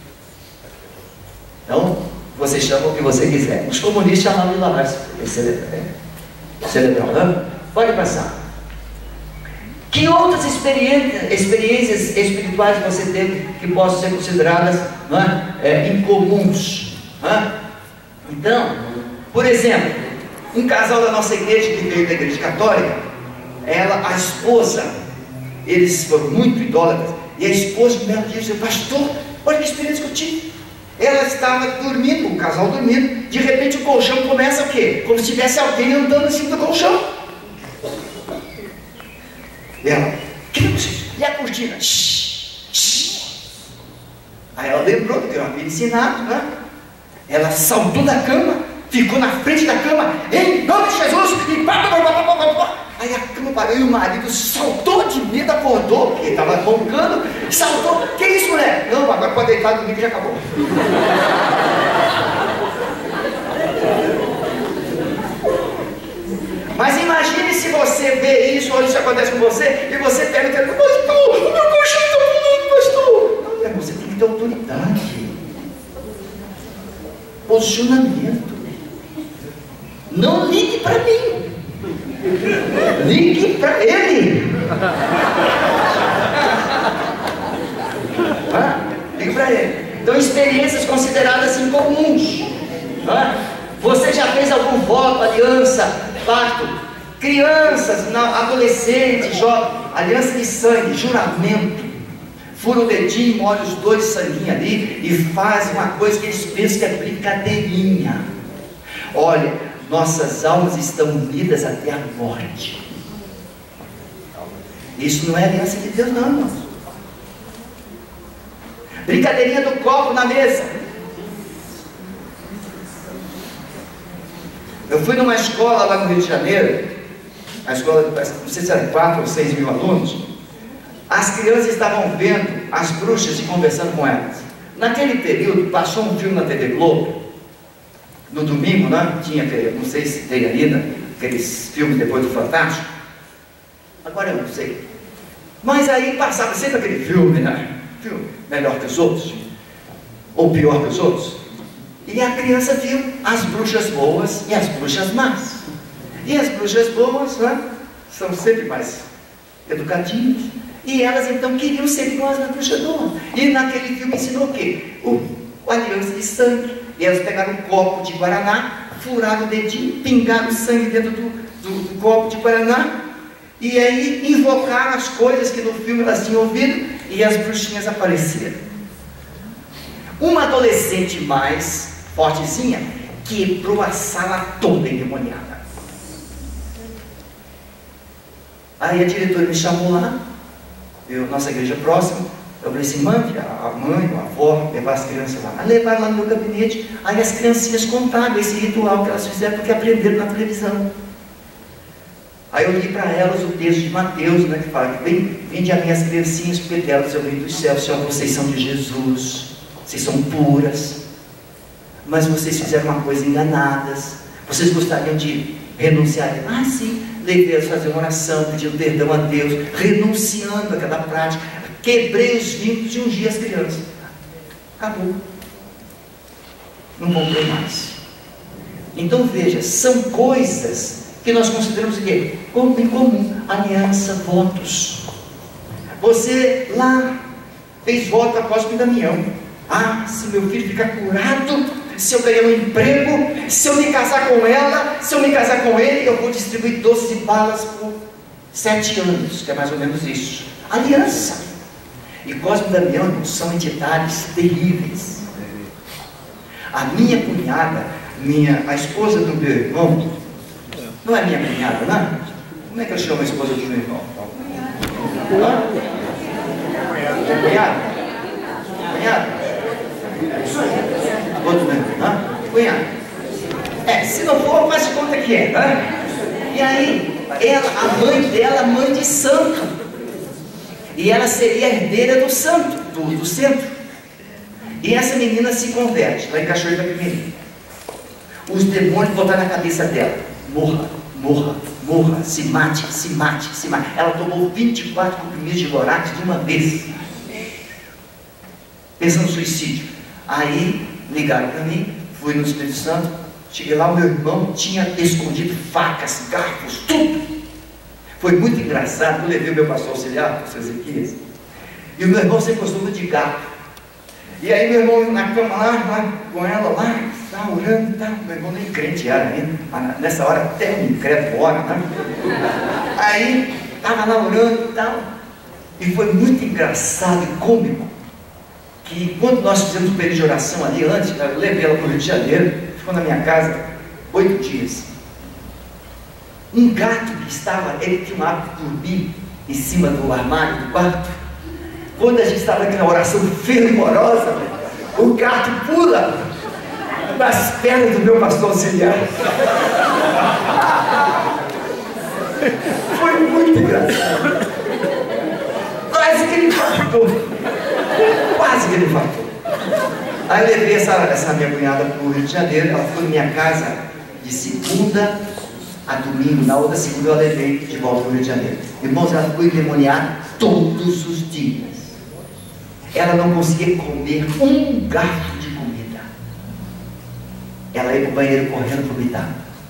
Então, você chama o que você quiser. Os comunistas chamavam de lavagem cerebral, né? Pode passar. Que outras experiências, experiências espirituais você teve que possam ser consideradas, não é, é, incomuns? Não é? Então, por exemplo, um casal da nossa igreja, que veio da igreja católica, ela, a esposa, eles foram muito idólatras, e a esposa um belo dia disse: pastor, olha que experiência que eu tive. Ela estava dormindo, o casal dormindo, de repente o colchão começa o quê? Como se tivesse alguém andando em cima do colchão. E ela, que não sei, e a cortina? Shhh, shhh. Aí ela lembrou que eu havia ensinado, né? Ela saltou da cama, ficou na frente da cama, em nome de Jesus, e pá, pá, pá, pá, pá, pá. Aí a cama parou e o marido saltou de medo, acordou, porque estava roncando, saltou. Que isso, mulher? Não, agora pode deitar comigo e já acabou. Mas imagine se você vê isso, ou isso acontece com você, e você pega e diz: pastor, o meu colchão está pulando, pastor. Não, irmão, você tem que ter autoridade, posicionamento. Não ligue para mim, ligue para ele. Ah, ligue para ele. Então, experiências consideradas incomuns. Ah, você já fez algum voto, aliança, pacto? Crianças, adolescentes, jovens, aliança de sangue, juramento. Fura o dedinho, molha os dois sanguinhos ali e faz uma coisa que eles pensam que é brincadeirinha. Olha, nossas almas estão unidas até a morte. Isso não é aliança de Deus, não, irmãos. Brincadeirinha do copo na mesa. Eu fui numa escola lá no Rio de Janeiro, a escola, não sei se era quatro ou seis mil alunos. As crianças estavam vendo as bruxas e conversando com elas. Naquele período, passou um filme na T V Globo, no domingo, né? Tinha, não sei se tem ainda, aqueles filmes depois do Fantástico. Agora eu não sei. Mas aí passava sempre aquele filme, né? Filme melhor que os outros, ou pior que os outros. E a criança viu as bruxas boas e as bruxas más. E as bruxas boas, né, são sempre mais educadinhas. E elas então queriam ser iguais na bruxa boa. E naquele filme ensinou o quê? O, o aliança de sangue. E elas pegaram um copo de guaraná, furaram o dedinho, pingaram sangue dentro do, do, do copo de guaraná. E aí invocaram as coisas que no filme elas tinham ouvido. E as bruxinhas apareceram. Uma adolescente mais fortezinha quebrou a sala toda endemoniada. Aí a diretora me chamou lá, eu, nossa igreja próxima. Eu falei assim: mande a mãe, a avó levar as crianças lá. Aí levaram lá no meu gabinete. Aí as criancinhas contaram esse ritual que elas fizeram porque aprenderam na televisão. Aí eu li para elas o texto de Mateus, né, que fala que vem, vinde a minhas criancinhas, porque delas eu venho dos céus. Senhor, vocês são de Jesus, vocês são puras, mas vocês fizeram uma coisa enganadas. Vocês gostariam de renunciar? Ah, sim, levei a fazer uma oração, pedindo perdão a Deus, renunciando àquela prática. Quebrei os vínculos e ungi as crianças. Acabou. Não comprei mais. Então veja, são coisas que nós consideramos o quê? Como em comum, aliança, votos. Você lá fez voto após o Damião. Ah, se meu filho ficar curado, se eu ganhar um emprego, se eu me casar com ela, se eu me casar com ele, eu vou distribuir doze balas por sete anos, que é mais ou menos isso. Aliança. E Cosme e Damião são entidades terríveis. A minha cunhada, minha, a esposa do meu irmão, não é minha cunhada, não é? Como é que eu chamo a esposa do meu irmão? Hã? Cunhada? Cunhada? Outro mesmo, hã? Cunhada. É, se não for, faz de conta que é, hã? E aí, ela, a mãe dela, mãe de santo. E ela seria herdeira do santo, do, do centro. E essa menina se converte, lá em Cachoeira da Primeirinha. Os demônios botaram na cabeça dela: morra, morra, morra, se mate, se mate, se mate. Ela tomou vinte e quatro comprimidos de Lorax de uma vez, pensando no suicídio. Aí Ligaram para mim, fui no Espírito Santo, cheguei lá, o meu irmão tinha escondido facas, garfos, tudo. Foi muito engraçado, eu levei o meu pastor auxiliar, o seu Ezequias, e o meu irmão sempre gostou muito de gato. E aí meu irmão na cama lá, lá com ela lá, tá orando, tá, meu irmão nem crente era ainda, mas nessa hora até o incrédulo ora, né? Aí estava lá orando e tal, e foi muito engraçado e cômico, que quando nós fizemos um período de oração ali antes, eu levei ela para o Rio de Janeiro, ficou na minha casa oito dias. Um gato que estava, ele tinha um hábito de dormir em cima do armário do quarto. Quando a gente estava aqui na oração fervorosa, o gato pula nas pernas do meu pastor auxiliar. Foi muito engraçado. Quase que ele infartou. Quase que ele infartou. Aí eu levei essa, essa minha cunhada para o Rio de Janeiro. Ela ficou na minha casa de segunda a domingo. Na outra segunda eu a levei de volta para o Rio de Janeiro. Irmãos, ela ficou endemoniada todos os dias. Ela não conseguia comer um garfo de comida. Ela ia para o banheiro correndo vomitar.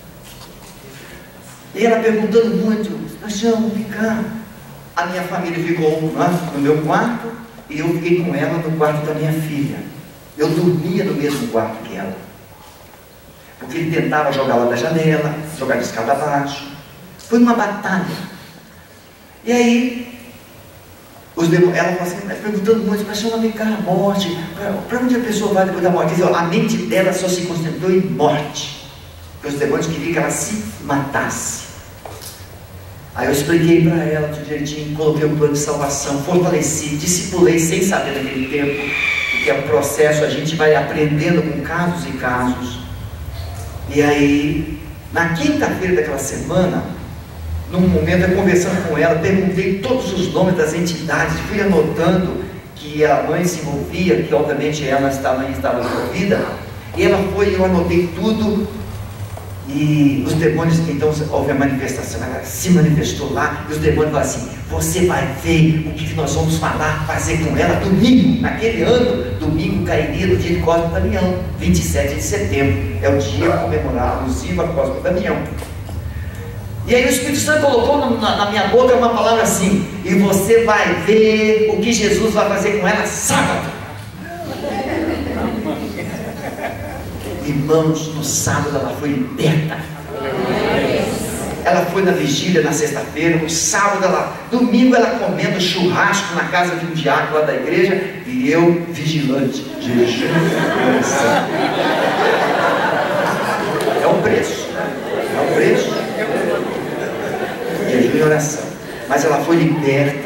E ela perguntando muito, Paixão, vem cá. A minha família ficou no meu quarto e eu fiquei com ela no quarto da minha filha. Eu dormia no mesmo quarto que ela. Porque ele tentava jogar lá da janela, jogar de escada abaixo. Foi uma batalha. E aí, os demônios, ela falou assim, perguntando muito, Paixão, vem cá, a morte. Para onde a pessoa vai depois da morte? Quer dizer, a mente dela só se concentrou em morte. Porque os demônios queriam que ela se matasse. Aí eu expliquei para ela tudo direitinho, coloquei um plano de salvação, fortaleci, discipulei sem saber naquele tempo, porque é um processo, a gente vai aprendendo com casos e casos. E aí, na quinta-feira daquela semana, num momento eu conversando com ela, perguntei todos os nomes das entidades, fui anotando que a mãe se envolvia, que obviamente ela estava, estava envolvida, e ela foi, eu anotei tudo. E os demônios, então, houve a manifestação, ela se manifestou lá, e os demônios falaram assim, você vai ver o que nós vamos falar, fazer com ela domingo, naquele ano, domingo cairia no dia de Cosme Damião, vinte e sete de setembro, é o dia comemorar alusivo a Cosme Damião. E aí o Espírito Santo colocou na, na minha boca uma palavra assim, e você vai ver o que Jesus vai fazer com ela sábado. Irmãos, no sábado ela foi liberta. Ela foi na vigília na sexta-feira, no sábado ela, domingo ela comendo churrasco na casa de um diácono lá da igreja, e eu vigilante, jejum e oração. É o preço, é o preço. Jejum e oração. Mas ela foi liberta.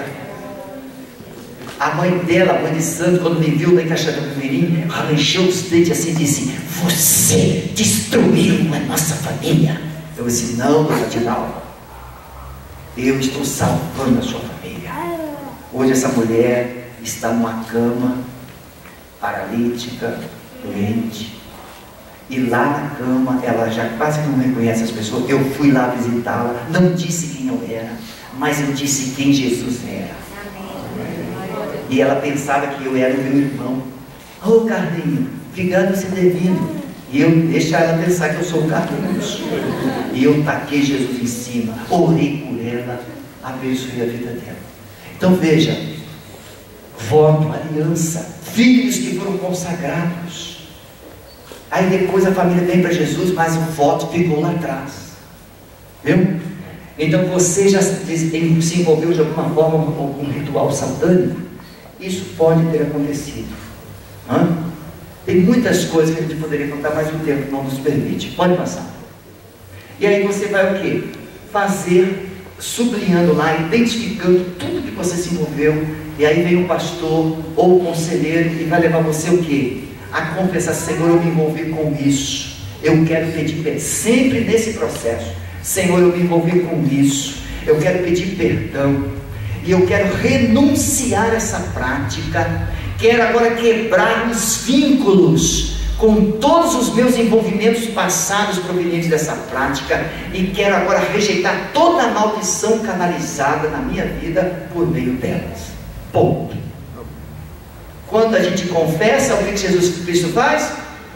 A mãe dela, a mãe de santo, quando me viu lá em Cachoeira do Mirim, arranjou os dentes assim e disse, você destruiu a nossa família. Eu disse, não, dona Dinalva, eu estou salvando a sua família. Hoje essa mulher está numa cama, paralítica, doente, e lá na cama, ela já quase não reconhece as pessoas. Eu fui lá visitá-la, não disse quem eu era, mas eu disse quem Jesus era. E ela pensava que eu era o meu irmão. Ô, oh, Carlinhos, obrigado por você ter vindo. E eu deixar ela pensar que eu sou o Carlinhos. E eu taquei Jesus em cima, orei por ela, abençoei a vida dela. Então veja, voto, aliança, filhos que foram consagrados. Aí depois a família vem para Jesus, mas o voto ficou lá atrás. Viu? Então você já se envolveu de alguma forma com algum ritual satânico? Isso pode ter acontecido. Hã? Tem muitas coisas que a gente poderia contar, mas o tempo não nos permite. Pode passar. E aí você vai o quê? Fazer, sublinhando lá, identificando tudo que você se envolveu. E aí vem o pastor ou o conselheiro e vai levar você o quê? A confessar, Senhor, eu me envolvi com isso. Eu quero pedir perdão. Sempre nesse processo. Senhor, eu me envolvi com isso. Eu quero pedir perdão. E eu quero renunciar a essa prática, quero agora quebrar os vínculos com todos os meus envolvimentos passados provenientes dessa prática, e quero agora rejeitar toda a maldição canalizada na minha vida por meio delas. Ponto. Quando a gente confessa, o que Jesus Cristo faz?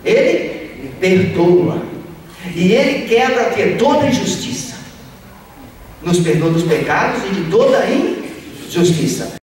Ele perdoa. E Ele quebra o que? Toda injustiça. Nos perdoa dos pecados e de toda injustiça.